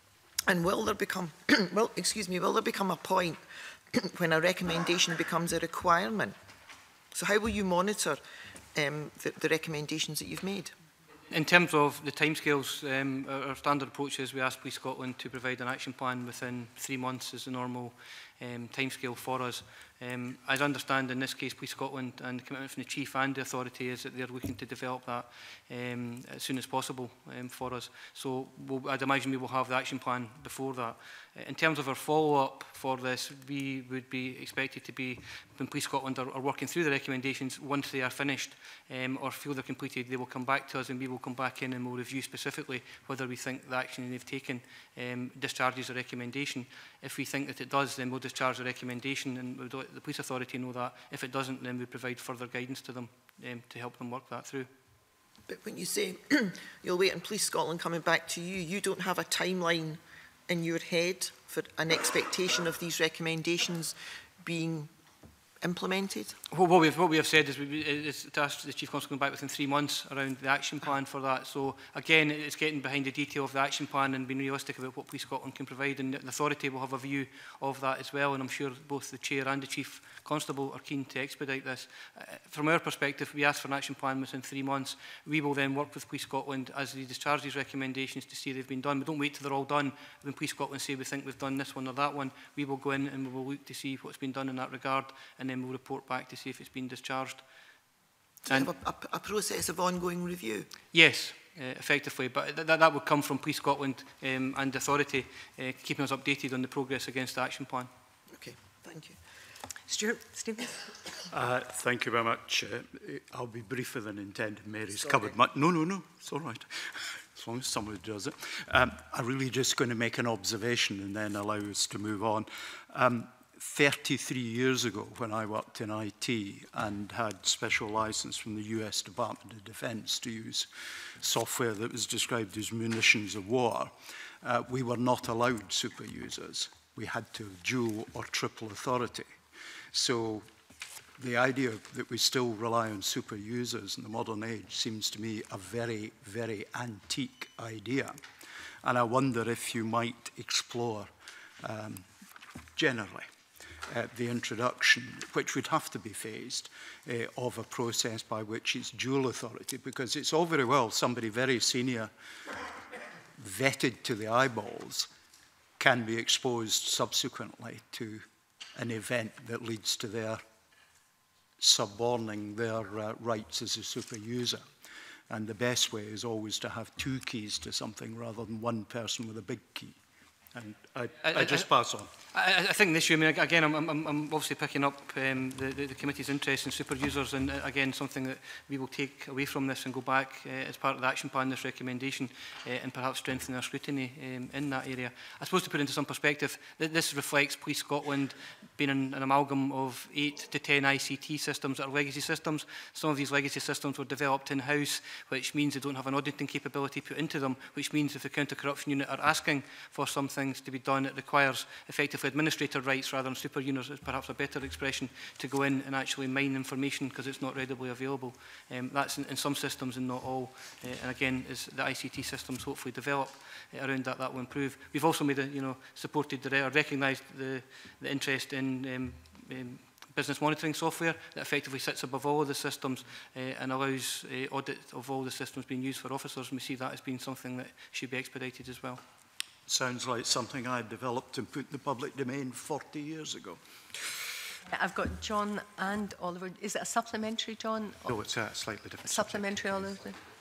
And will there become, well, excuse me, will there become a point when a recommendation becomes a requirement? So how will you monitor um, the, the recommendations that you've made? In terms of the timescales, um, our, our standard approach is we ask Police Scotland to provide an action plan within three months as the normal um, timescale for us. Um, as I understand, in this case, Police Scotland and the commitment from the Chief and the authority is that they're looking to develop that um, as soon as possible um, for us. So we'll, I'd imagine we will have the action plan before that. Uh, in terms of our follow-up for this, we would be expected to be, when Police Scotland are, are working through the recommendations, once they are finished um, or feel they're completed, they will come back to us and we will come back in and we'll review specifically whether we think the action they've taken um, discharges a recommendation. If we think that it does, then we'll discharge the recommendation and we'll let the police authority know that. If it doesn't, then we provide further guidance to them um, to help them work that through. But when you say you'll wait on Police Scotland coming back to you, you don't have a timeline in your head for an expectation of these recommendations being implemented? Well, what, we've, what we have said is, we, is to ask the Chief Constable to come back within three months around the action plan for that. So again, it's getting behind the detail of the action plan and being realistic about what Police Scotland can provide, and the authority will have a view of that as well, and I'm sure both the Chair and the Chief Constable are keen to expedite this. Uh, from our perspective, we ask for an action plan within three months. We will then work with Police Scotland as they discharge these recommendations to see they've been done. We don't wait till they're all done. When Police Scotland say we think we've done this one or that one, we will go in and we will look to see what's been done in that regard, and then we'll report back to see if it's been discharged. So you have a, a, a process of ongoing review? Yes, uh, effectively, but th that, that would come from Police Scotland um, and the authority uh, keeping us updated on the progress against the action plan. Okay, thank you. Stuart, Stephen. Uh, thank you very much. Uh, I'll be briefer than intended. Mary's Sorry. covered much. No, no, no, it's all right. As long as somebody does it. Um, I'm really just going to make an observation and then allow us to move on. Um, thirty-three years ago, when I worked in I T and had special license from the U S Department of Defense to use software that was described as munitions of war, uh, we were not allowed super users. We had to have dual or triple authority. So the idea that we still rely on super users in the modern age seems to me a very, very antique idea. And I wonder if you might explore um, generally uh, the introduction, which would have to be phased, uh, of a process by which it's dual authority, because it's all very well somebody very senior, vetted to the eyeballs, can be exposed subsequently to an event that leads to their suborning their uh, rights as a super user. And the best way is always to have two keys to something rather than one person with a big key. And I, I, I just I, pass on. I, I think this year, I mean, again, I'm, I'm, I'm obviously picking up um, the, the, the committee's interest in super users, and uh, again, something that we will take away from this and go back uh, as part of the action plan, this recommendation, uh, and perhaps strengthen our scrutiny um, in that area. I suppose to put into some perspective, th this reflects Police Scotland being an, an amalgam of eight to ten I C T systems that are legacy systems. Some of these legacy systems were developed in-house, which means they don't have an auditing capability put into them, which means if the counter-corruption unit are asking for something to be done, it requires effectively administrator rights rather than super users, is perhaps a better expression, to go in and actually mine information because it's not readily available. Um, that's in, in some systems and not all. Uh, and again, as the I C T systems hopefully develop uh, around that, that will improve. We've also made a, you know, supported the, or recognised the, the interest in um, um, business monitoring software that effectively sits above all of the systems uh, and allows uh, audit of all the systems being used for officers. And we see that as being something that should be expedited as well. Sounds like something I developed and put in the public domain forty years ago. I've got John and Oliver. Is it a supplementary, John? No, it's a slightly different Supplementary, subject. Oliver?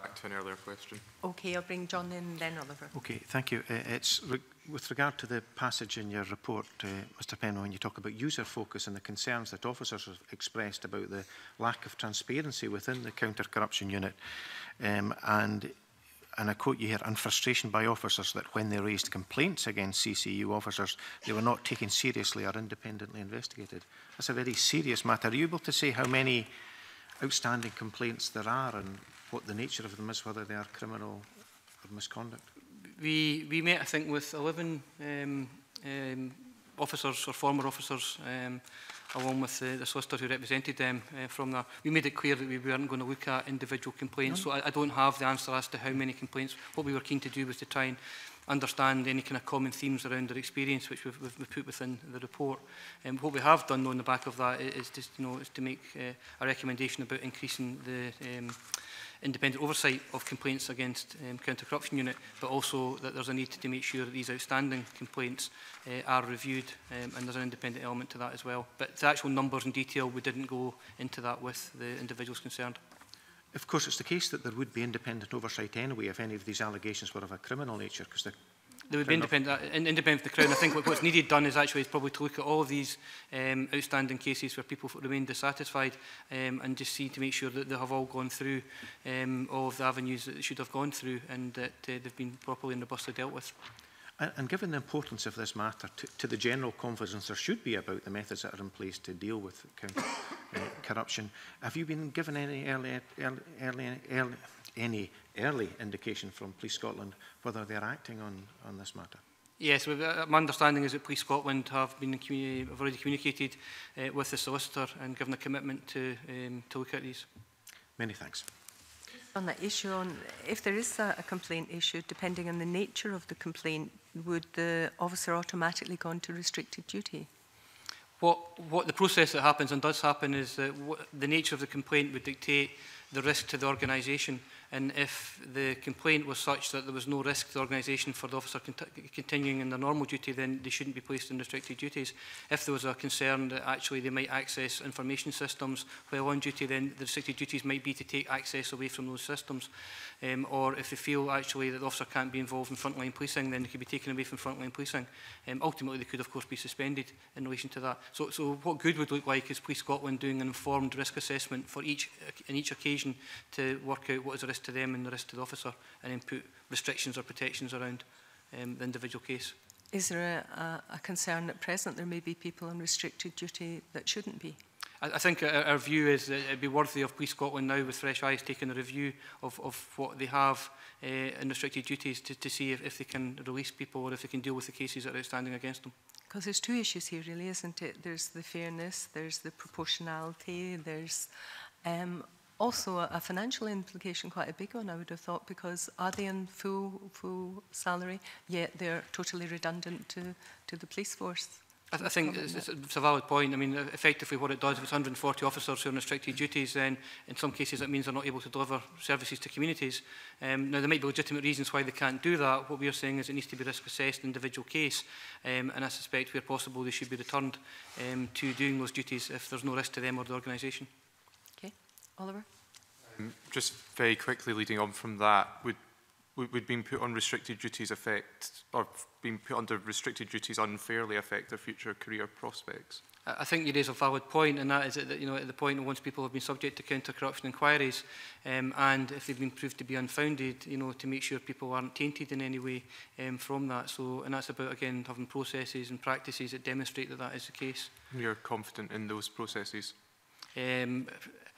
back to an earlier question. Okay, I'll bring John in and then Oliver. Okay, thank you. Uh, it's re with regard to the passage in your report, uh, Mr Penman, when you talk about user focus and the concerns that officers have expressed about the lack of transparency within the counter-corruption unit, um, and and I quote you here, and frustration by officers that when they raised complaints against C C U officers, they were not taken seriously or independently investigated. That's a very serious matter. Are you able to say how many outstanding complaints there are and what the nature of them is, whether they are criminal or misconduct? We, we met, I think, with eleven um, um, officers or former officers, um, along with the, the solicitor who represented them uh, from there. We made it clear that we weren't going to look at individual complaints, no. so I, I don't have the answer as to how many complaints. What we were keen to do was to try and understand any kind of common themes around their experience, which we've, we've put within the report. Um, what we have done, though, on the back of that is, just, you know, is to make uh, a recommendation about increasing the um, independent oversight of complaints against um, counter-corruption unit, but also that there's a need to make sure that these outstanding complaints uh, are reviewed, um, and there's an independent element to that as well. But the actual numbers and detail, we didn't go into that with the individuals concerned. Of course, it's the case that there would be independent oversight anyway if any of these allegations were of a criminal nature, because the There would be independent, uh, independent of the Crown. I think what, what's needed done is actually is probably to look at all of these um, outstanding cases where people remain dissatisfied, um, and just see to make sure that they have all gone through um, all of the avenues that they should have gone through, and that uh, they've been properly and robustly dealt with. And, and given the importance of this matter to, to the general confidence there should be about the methods that are in place to deal with counter, uh, corruption, have you been given any early, early, early, early, any early indication from Police Scotland whether they're acting on, on this matter? Yes, uh, my understanding is that Police Scotland have been have already communicated uh, with the solicitor and given a commitment to um, to look at these. Many thanks. On that issue, on if there is a, a complaint issued, depending on the nature of the complaint, would the officer automatically go on to restricted duty? What, what the process that happens and does happen is that what, the nature of the complaint would dictate the risk to the organisation. And if the complaint was such that there was no risk to the organisation for the officer cont continuing in their normal duty, then they shouldn't be placed in restricted duties. If there was a concern that actually they might access information systems while on duty, then the restricted duties might be to take access away from those systems. Um, or if they feel actually that the officer can't be involved in frontline policing, then they could be taken away from frontline policing. Um, ultimately, they could, of course, be suspended in relation to that. So, so what good would look like is Police Scotland doing an informed risk assessment for each, in each occasion to work out what is the risk to them and the risk to the officer, and then put restrictions or protections around um, the individual case. Is there a, a, a concern at present there may be people on restricted duty that shouldn't be? I, I think our, our view is that it would be worthy of Police Scotland now, with fresh eyes, taking a review of, of what they have uh, in restricted duties to, to see if, if they can release people or if they can deal with the cases that are outstanding against them. Because there's two issues here, really, isn't it? There's the fairness, there's the proportionality, there's um, also a, a financial implication, quite a big one, I would have thought, because are they on full full salary, yet they're totally redundant to, to the police force? I, th I think it's, it's, it's a valid point. I mean, effectively what it does, if it's one hundred and forty officers who are on restricted duties, then in some cases that means they're not able to deliver services to communities. Um, now, there might be legitimate reasons why they can't do that. What we are saying is it needs to be risk assessed in individual case, um, and I suspect where possible they should be returned um, to doing those duties if there's no risk to them or the organisation. Okay, Oliver? Um, just very quickly leading on from that, would would being put on restricted duties affect, or being put under restricted duties unfairly affect their future career prospects? I think you raise a valid point, and that is that, you know, at the point once people have been subject to counter-corruption inquiries, um, and if they've been proved to be unfounded, you know, to make sure people aren't tainted in any way um, from that. So, and that's about, again, having processes and practices that demonstrate that that is the case. You're confident in those processes? Um,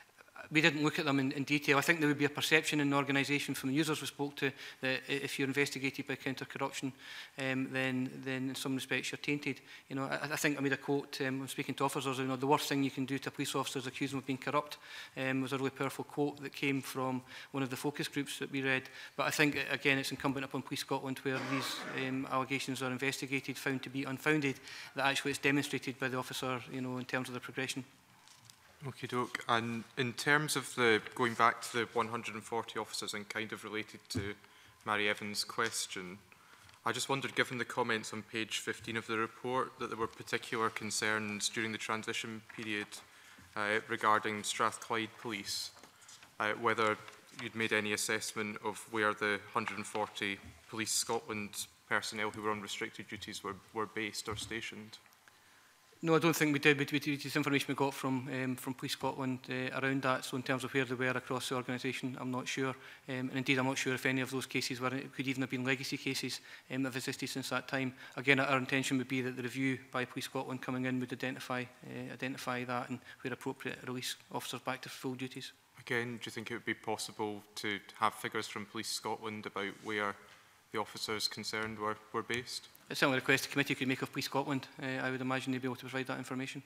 We didn't look at them in, in detail. I think there would be a perception in the organisation from the users we spoke to that if you're investigated by counter-corruption, um, then, then in some respects you're tainted. You know, I, I think I made a quote um, when speaking to officers. You know, the worst thing you can do to a police officer is accuse them of being corrupt. Um, was a really powerful quote that came from one of the focus groups that we read. But I think again it's incumbent upon Police Scotland, where these um, allegations are investigated, found to be unfounded, that actually it's demonstrated by the officer, you know, in terms of the progression. Okay, doke. And in terms of the going back to the one hundred and forty officers and kind of related to Mary Evans' question, I just wondered, given the comments on page fifteen of the report, that there were particular concerns during the transition period uh, regarding Strathclyde Police, uh, whether you'd made any assessment of where the one hundred and forty Police Scotland personnel who were on restricted duties were, were based or stationed? No, I don't think we did. We, we, it's information we got from um, from Police Scotland uh, around that. So in terms of where they were across the organisation, I'm not sure. Um, and indeed, I'm not sure if any of those cases were, could even have been legacy cases um, that have existed since that time. Again, our intention would be that the review by Police Scotland coming in would identify uh, identify that and where appropriate release officers back to full duties. Again, do you think it would be possible to have figures from Police Scotland about where the officers concerned were, were based? It's certainly a request the committee could make of Police Scotland. Uh, I would imagine they'd be able to provide that information.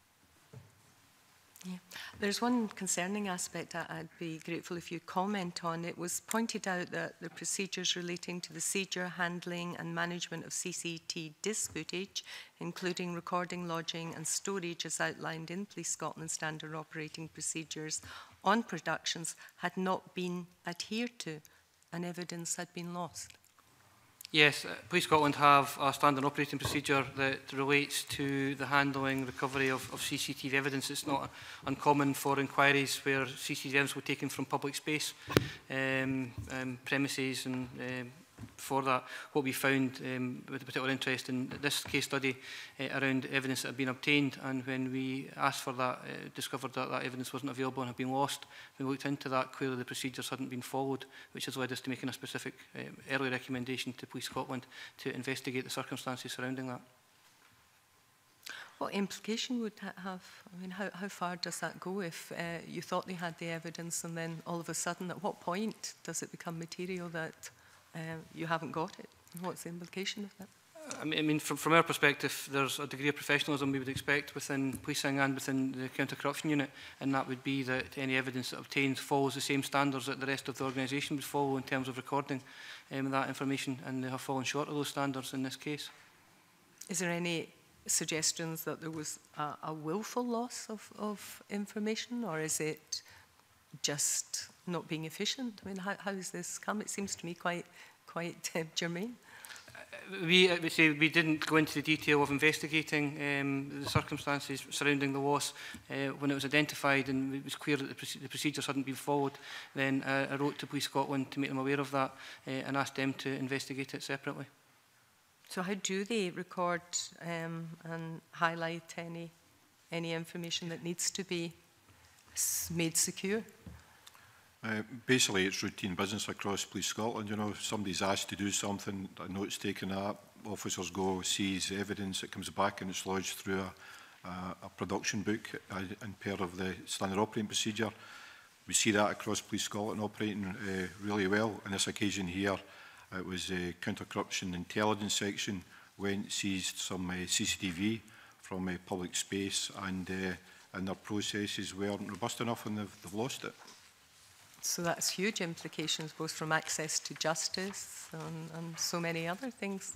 Yeah. There's one concerning aspect that I'd be grateful if you comment on. It was pointed out that the procedures relating to the seizure, handling and management of C C T V footage, including recording, lodging and storage as outlined in Police Scotland standard operating procedures on productions, had not been adhered to and evidence had been lost. Yes, uh, Police Scotland have a standard operating procedure that relates to the handling, recovery of, of C C T V evidence. It's not uncommon for inquiries where C C T V evidence were taken from public space, um, um, premises, and um, for that, what we found um, with a particular interest in this case study uh, around evidence that had been obtained, and when we asked for that, uh, discovered that that evidence wasn't available and had been lost. We looked into that. Clearly the procedures hadn't been followed, which has led us to making a specific um, early recommendation to Police Scotland to investigate the circumstances surrounding that. What implication would that have? I mean, how, how far does that go if uh, you thought they had the evidence and then all of a sudden, at what point does it become material that uh, you haven't got it? What's the implication of that? I mean, I mean from, from our perspective, there's a degree of professionalism we would expect within policing and within the counter-corruption unit, and that would be that any evidence that obtained follows the same standards that the rest of the organisation would follow in terms of recording um, that information, and they have fallen short of those standards in this case. Is there any suggestions that there was a, a willful loss of, of information, or is it just not being efficient? I mean, how, how has this come? It seems to me quite, quite uh, germane. We, we, say we didn't go into the detail of investigating um, the circumstances surrounding the loss. Uh, when it was identified and it was clear that the, proce the procedures hadn't been followed, then uh, I wrote to Police Scotland to make them aware of that uh, and asked them to investigate it separately. So how do they record um, and highlight any, any information that needs to be made secure? Uh, basically, it's routine business across Police Scotland. You know, if somebody's asked to do something, a note's taken up, officers go, sees evidence, it comes back and it's lodged through a, a, a production book uh, in pair of the standard operating procedure. We see that across Police Scotland operating uh, really well. On this occasion here, it was a counter-corruption intelligence section went seized some uh, C C T V from a public space, and, uh, and their processes weren't robust enough and they've, they've lost it. So that's huge implications, both from access to justice and, and so many other things.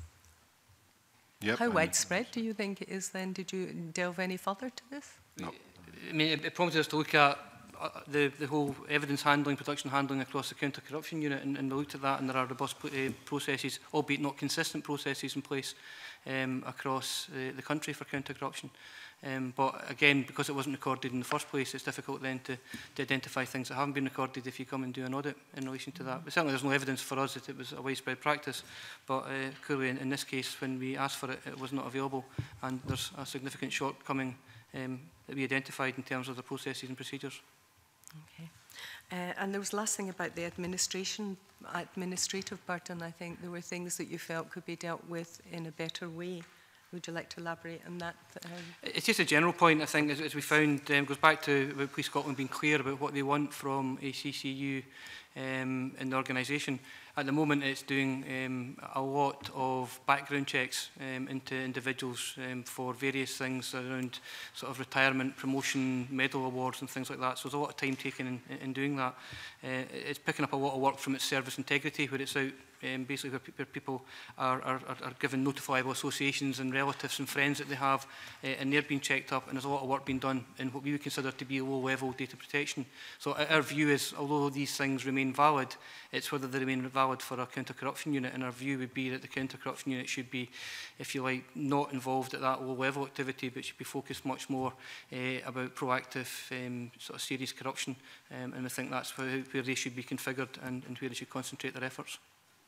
Yep, How widespread do you think it is then? Did you delve any further to this? No. I mean, it, it prompted us to look at uh, the, the whole evidence handling, production handling across the counter-corruption unit, and, and we looked at that, and there are robust uh, processes, albeit not consistent processes in place um, across uh, the country for counter-corruption. Um, but again, because it wasn't recorded in the first place, it's difficult then to, to identify things that haven't been recorded if you come and do an audit in relation to that. But certainly there's no evidence for us that it was a widespread practice, but uh, clearly in, in this case, when we asked for it, it was not available, and there's a significant shortcoming um, that we identified in terms of the processes and procedures. Okay. Uh, and there was the last thing about the administration, administrative burden. I think there were things that you felt could be dealt with in a better way. Would you like to elaborate on that? Um, it's just a general point, I think, as, as we found, um, goes back to about Police Scotland being clear about what they want from a C C U um, in the organisation. At the moment, it's doing um, a lot of background checks um, into individuals um, for various things around sort of retirement, promotion, medal awards and things like that. So there's a lot of time taken in, in doing that. Uh, it's picking up a lot of work from its service integrity, where it's out um, basically where, pe where people are, are, are given notifiable associations and relatives and friends that they have, uh, and they're being checked up, and there's a lot of work being done in what we would consider to be low-level data protection. So our view is, although these things remain remain valid. It's whether they remain valid for a counter-corruption unit. And our view would be that the counter-corruption unit should be, if you like, not involved at that low-level activity, but should be focused much more uh, about proactive, um, sort of serious corruption. Um, and I think that's where, where they should be configured and, and where they should concentrate their efforts.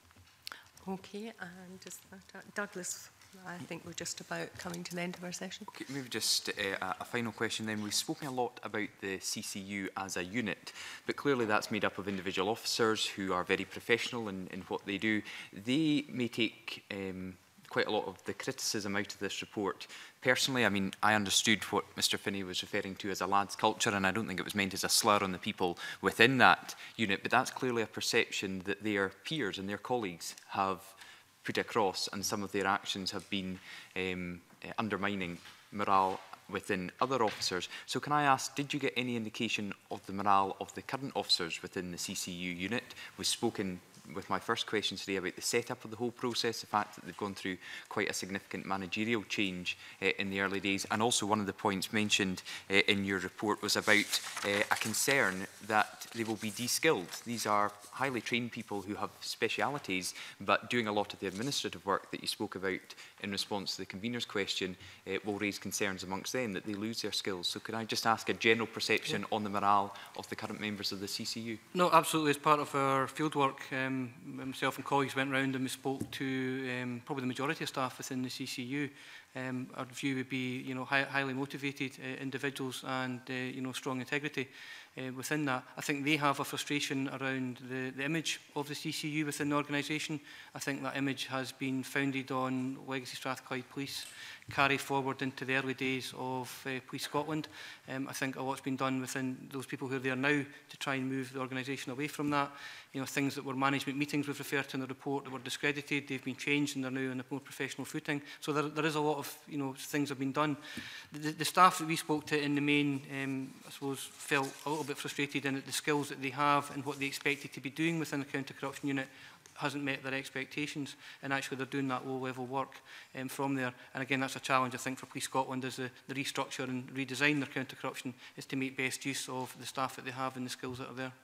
Okay, and is that, uh, Douglas, I think we're just about coming to the end of our session. Okay, maybe just uh, a final question then. We've spoken a lot about the C C U as a unit, but clearly that's made up of individual officers who are very professional in, in what they do. They may take um, quite a lot of the criticism out of this report. Personally, I mean, I understood what Mr Finney was referring to as a lads culture, and I don't think it was meant as a slur on the people within that unit, but that's clearly a perception that their peers and their colleagues have put across, and some of their actions have been um, uh, undermining morale within other officers. So can I ask, did you get any indication of the morale of the current officers within the C C U unit? We've spoken with my first question today about the setup of the whole process, the fact that they've gone through quite a significant managerial change uh, in the early days. And also one of the points mentioned uh, in your report was about uh, a concern that they will be de-skilled. These are highly trained people who have specialities, but doing a lot of the administrative work that you spoke about in response to the convener's question uh, will raise concerns amongst them that they lose their skills. So could I just ask a general perception yeah. on the morale of the current members of the C C U? No, absolutely. As part of our fieldwork, um, myself and colleagues went round and we spoke to um, probably the majority of staff within the C C U. Um, our view would be, you know, high, highly motivated uh, individuals and, uh, you know, strong integrity uh, within that. I think they have a frustration around the, the image of the C C U within the organisation. I think that image has been founded on legacy Strathclyde Police, carry forward into the early days of uh, Police Scotland. Um, I think a lot's been done within those people who are there now to try and move the organisation away from that. You know, things that were management meetings we've referred to in the report that were discredited, they've been changed and they're now on a more professional footing. So there, there is a lot of, you know, things have been done. The, the staff that we spoke to in the main, um, I suppose, felt a little bit frustrated in the skills that they have and what they expected to be doing within the counter-corruption unit hasn't met their expectations, and actually they're doing that low-level work um, from there. And again, that's a challenge, I think, for Police Scotland as the, the restructure and redesign their counter-corruption is to make best use of the staff that they have and the skills that are there.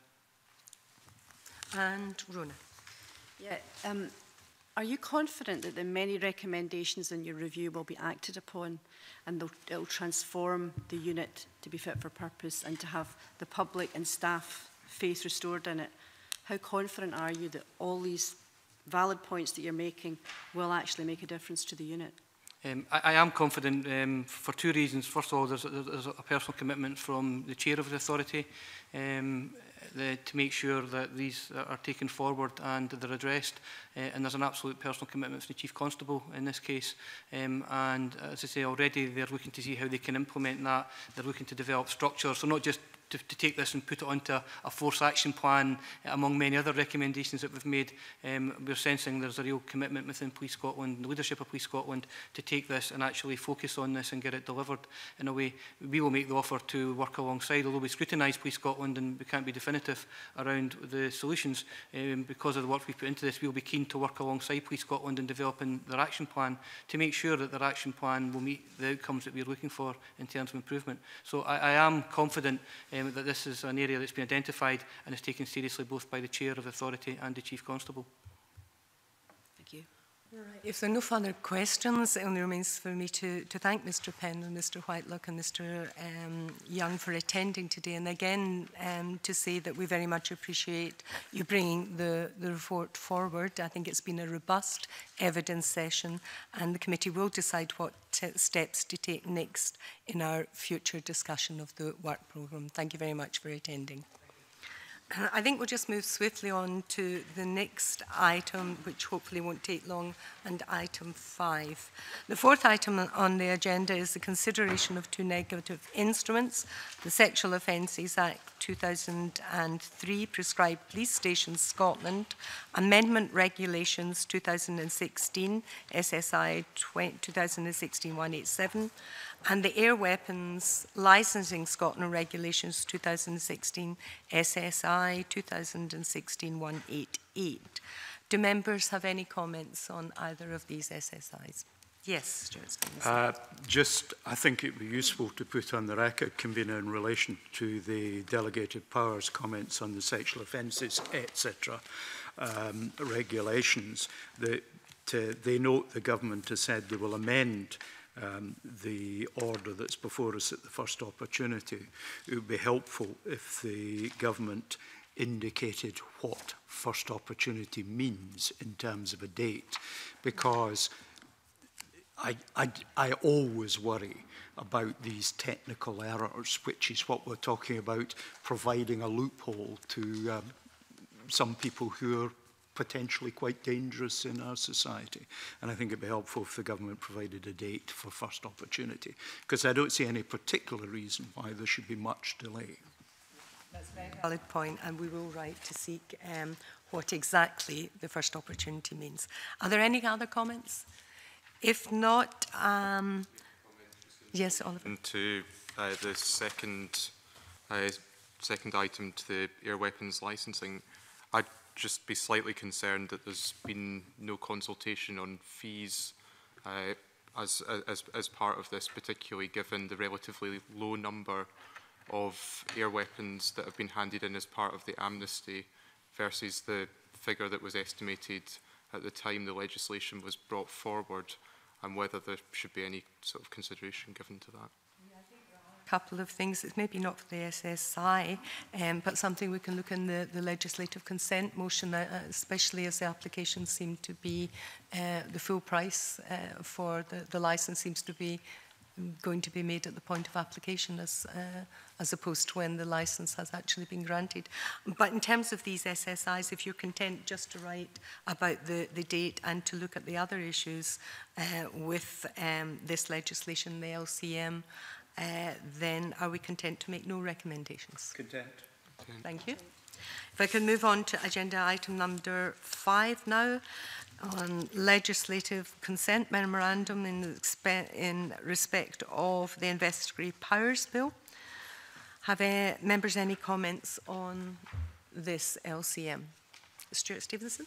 And Rona. Yeah, um, are you confident that the many recommendations in your review will be acted upon and they'll, it'll transform the unit to be fit for purpose and to have the public and staff faith restored in it? How confident are you that all these valid points that you're making will actually make a difference to the unit? Um, I, I am confident um, for two reasons. First of all, there's, there's a personal commitment from the chair of the authority um, the, to make sure that these are taken forward and they're addressed. Uh, and there's an absolute personal commitment from the Chief Constable in this case. Um, and as I say, already they're looking to see how they can implement that. They're looking to develop structures, so not just To, to take this and put it onto a, a force action plan uh, among many other recommendations that we've made. Um, we're sensing there's a real commitment within Police Scotland, the leadership of Police Scotland, to take this and actually focus on this and get it delivered in a way. We will make the offer to work alongside, although we scrutinise Police Scotland and we can't be definitive around the solutions. Um, because of the work we put into this, we'll be keen to work alongside Police Scotland in developing their action plan to make sure that their action plan will meet the outcomes that we're looking for in terms of improvement. So I, I am confident um, that this is an area that's been identified and is taken seriously both by the Chair of the Authority and the Chief Constable. Thank you. Right. If there are no further questions, it only remains for me to, to thank Mr Penman, Mr Whitelock and Mr um, Young for attending today, and again um, to say that we very much appreciate you bringing the, the report forward. I think it's been a robust evidence session, and the committee will decide what steps to take next in our future discussion of the work programme. Thank you very much for attending. I think we'll just move swiftly on to the next item, which hopefully won't take long, and item five. The fourth item on the agenda is the consideration of two negative instruments, the Sexual Offences Act two thousand three, Prescribed Police Stations Scotland, Amendment Regulations two thousand sixteen, S S I two thousand sixteen one eighty-seven, and the Air Weapons Licensing Scotland Regulations two thousand sixteen, S S I two thousand sixteen one eighty-eight. Do members have any comments on either of these S S Is? Yes, Stuart Stevenson. Uh, just, I think it would be useful to put on the record, Convener, in relation to the delegated powers comments on the sexual offences, et cetera, um, regulations, that uh, they note the government has said they will amend um, the order that's before us at the first opportunity. It would be helpful if the government indicated what first opportunity means in terms of a date, because I, I, I always worry about these technical errors, which is what we're talking about, providing a loophole to um, some people who are potentially quite dangerous in our society. And I think it'd be helpful if the government provided a date for first opportunity, because I don't see any particular reason why there should be much delay. That's a very valid point, and we will write to seek um, what exactly the first opportunity means. Are there any other comments? If not, um, yes, Oliver. To uh, the second, uh, second item, to the air weapons licensing, I'd just be slightly concerned that there's been no consultation on fees uh, as, as, as part of this, particularly given the relatively low number of air weapons that have been handed in as part of the amnesty versus the figure that was estimated at the time the legislation was brought forward, and whether there should be any sort of consideration given to that. A couple of things. It's maybe not for the S S I, um, but something we can look in the, the legislative consent motion, uh, especially as the applications seem to be, uh, the full price uh, for the, the licence seems to be going to be made at the point of application as, uh, as opposed to when the licence has actually been granted. But in terms of these S S Is, if you're content just to write about the, the date and to look at the other issues uh, with um, this legislation, the L C M, uh, then are we content to make no recommendations? Content. Thank you. If I can move on to agenda item number five now, on legislative consent memorandum in, in respect of the Investigatory Powers Bill. Have uh, members any comments on this L C M? Stuart Stevenson.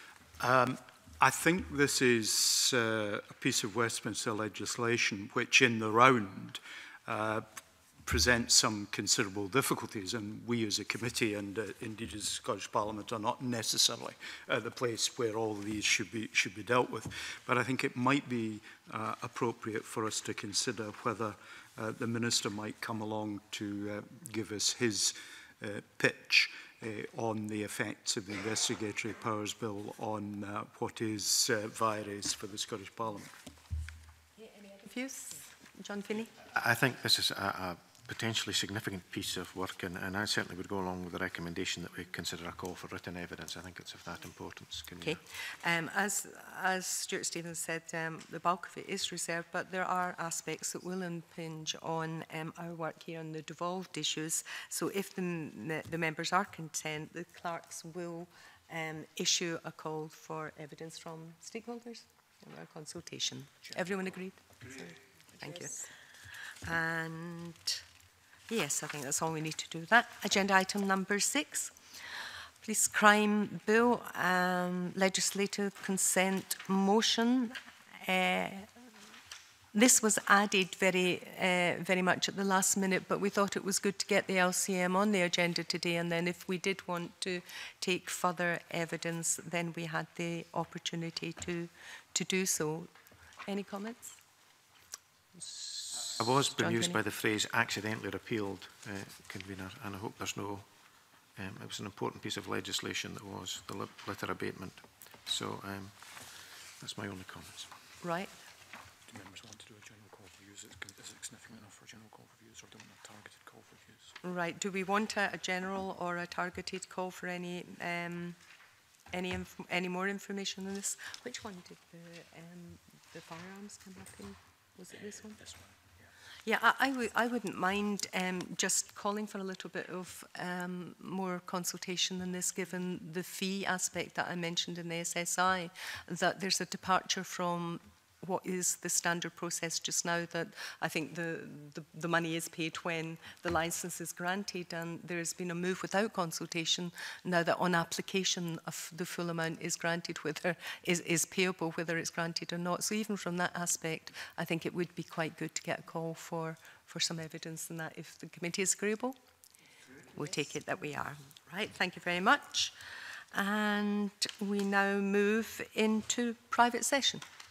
Um, I think this is uh, a piece of Westminster legislation which in the round uh, presents some considerable difficulties, and we as a committee and uh, indeed as the Scottish Parliament are not necessarily at the place where all of these should be, should be dealt with. But I think it might be uh, appropriate for us to consider whether uh, the Minister might come along to uh, give us his uh, pitch uh, on the effects of the Investigatory Powers Bill on uh, what is uh, vires for the Scottish Parliament. Any other views? John Finney? I think this is a, a potentially significant piece of work, and, and I certainly would go along with the recommendation that we consider a call for written evidence. I think it's of that importance. Okay. Um, as, as Stuart Stevens said, um, the bulk of it is reserved, but there are aspects that will impinge on um, our work here on the devolved issues. So if the, the members are content, the clerks will um, issue a call for evidence from stakeholders in our consultation. Sure. Everyone agreed? Agreed. Thank yes. you. And yes, I think that's all we need to do with that. Agenda item number six, Police Crime Bill, um, legislative consent motion. Uh, this was added very, uh, very much at the last minute, but we thought it was good to get the L C M on the agenda today, and then if we did want to take further evidence, then we had the opportunity to, to do so. Any comments? I was bemused by the phrase accidentally repealed, uh, Convener, and I hope there's no... Um, it was an important piece of legislation that was the litter abatement. So um, that's my only comments. Right. Do members want to do a general call for views? Is it significant enough for a general call for views, or do we want a targeted call for views? Right. Do we want a, a general or a targeted call for any um, any inf any more information on this? Which one did the um, the firearms come up in? Was it this one? This one. Yeah, I, I, w I wouldn't mind um, just calling for a little bit of um, more consultation on this, given the fee aspect that I mentioned in the S S I, that there's a departure from what is the standard process just now, that I think the, the, the money is paid when the licence is granted, and there has been a move without consultation now that on application of the full amount is granted, whether is, is payable, whether it's granted or not. So even from that aspect, I think it would be quite good to get a call for, for some evidence in that. If the committee is agreeable, we'll take it that we are. Right, thank you very much. And we now move into private session.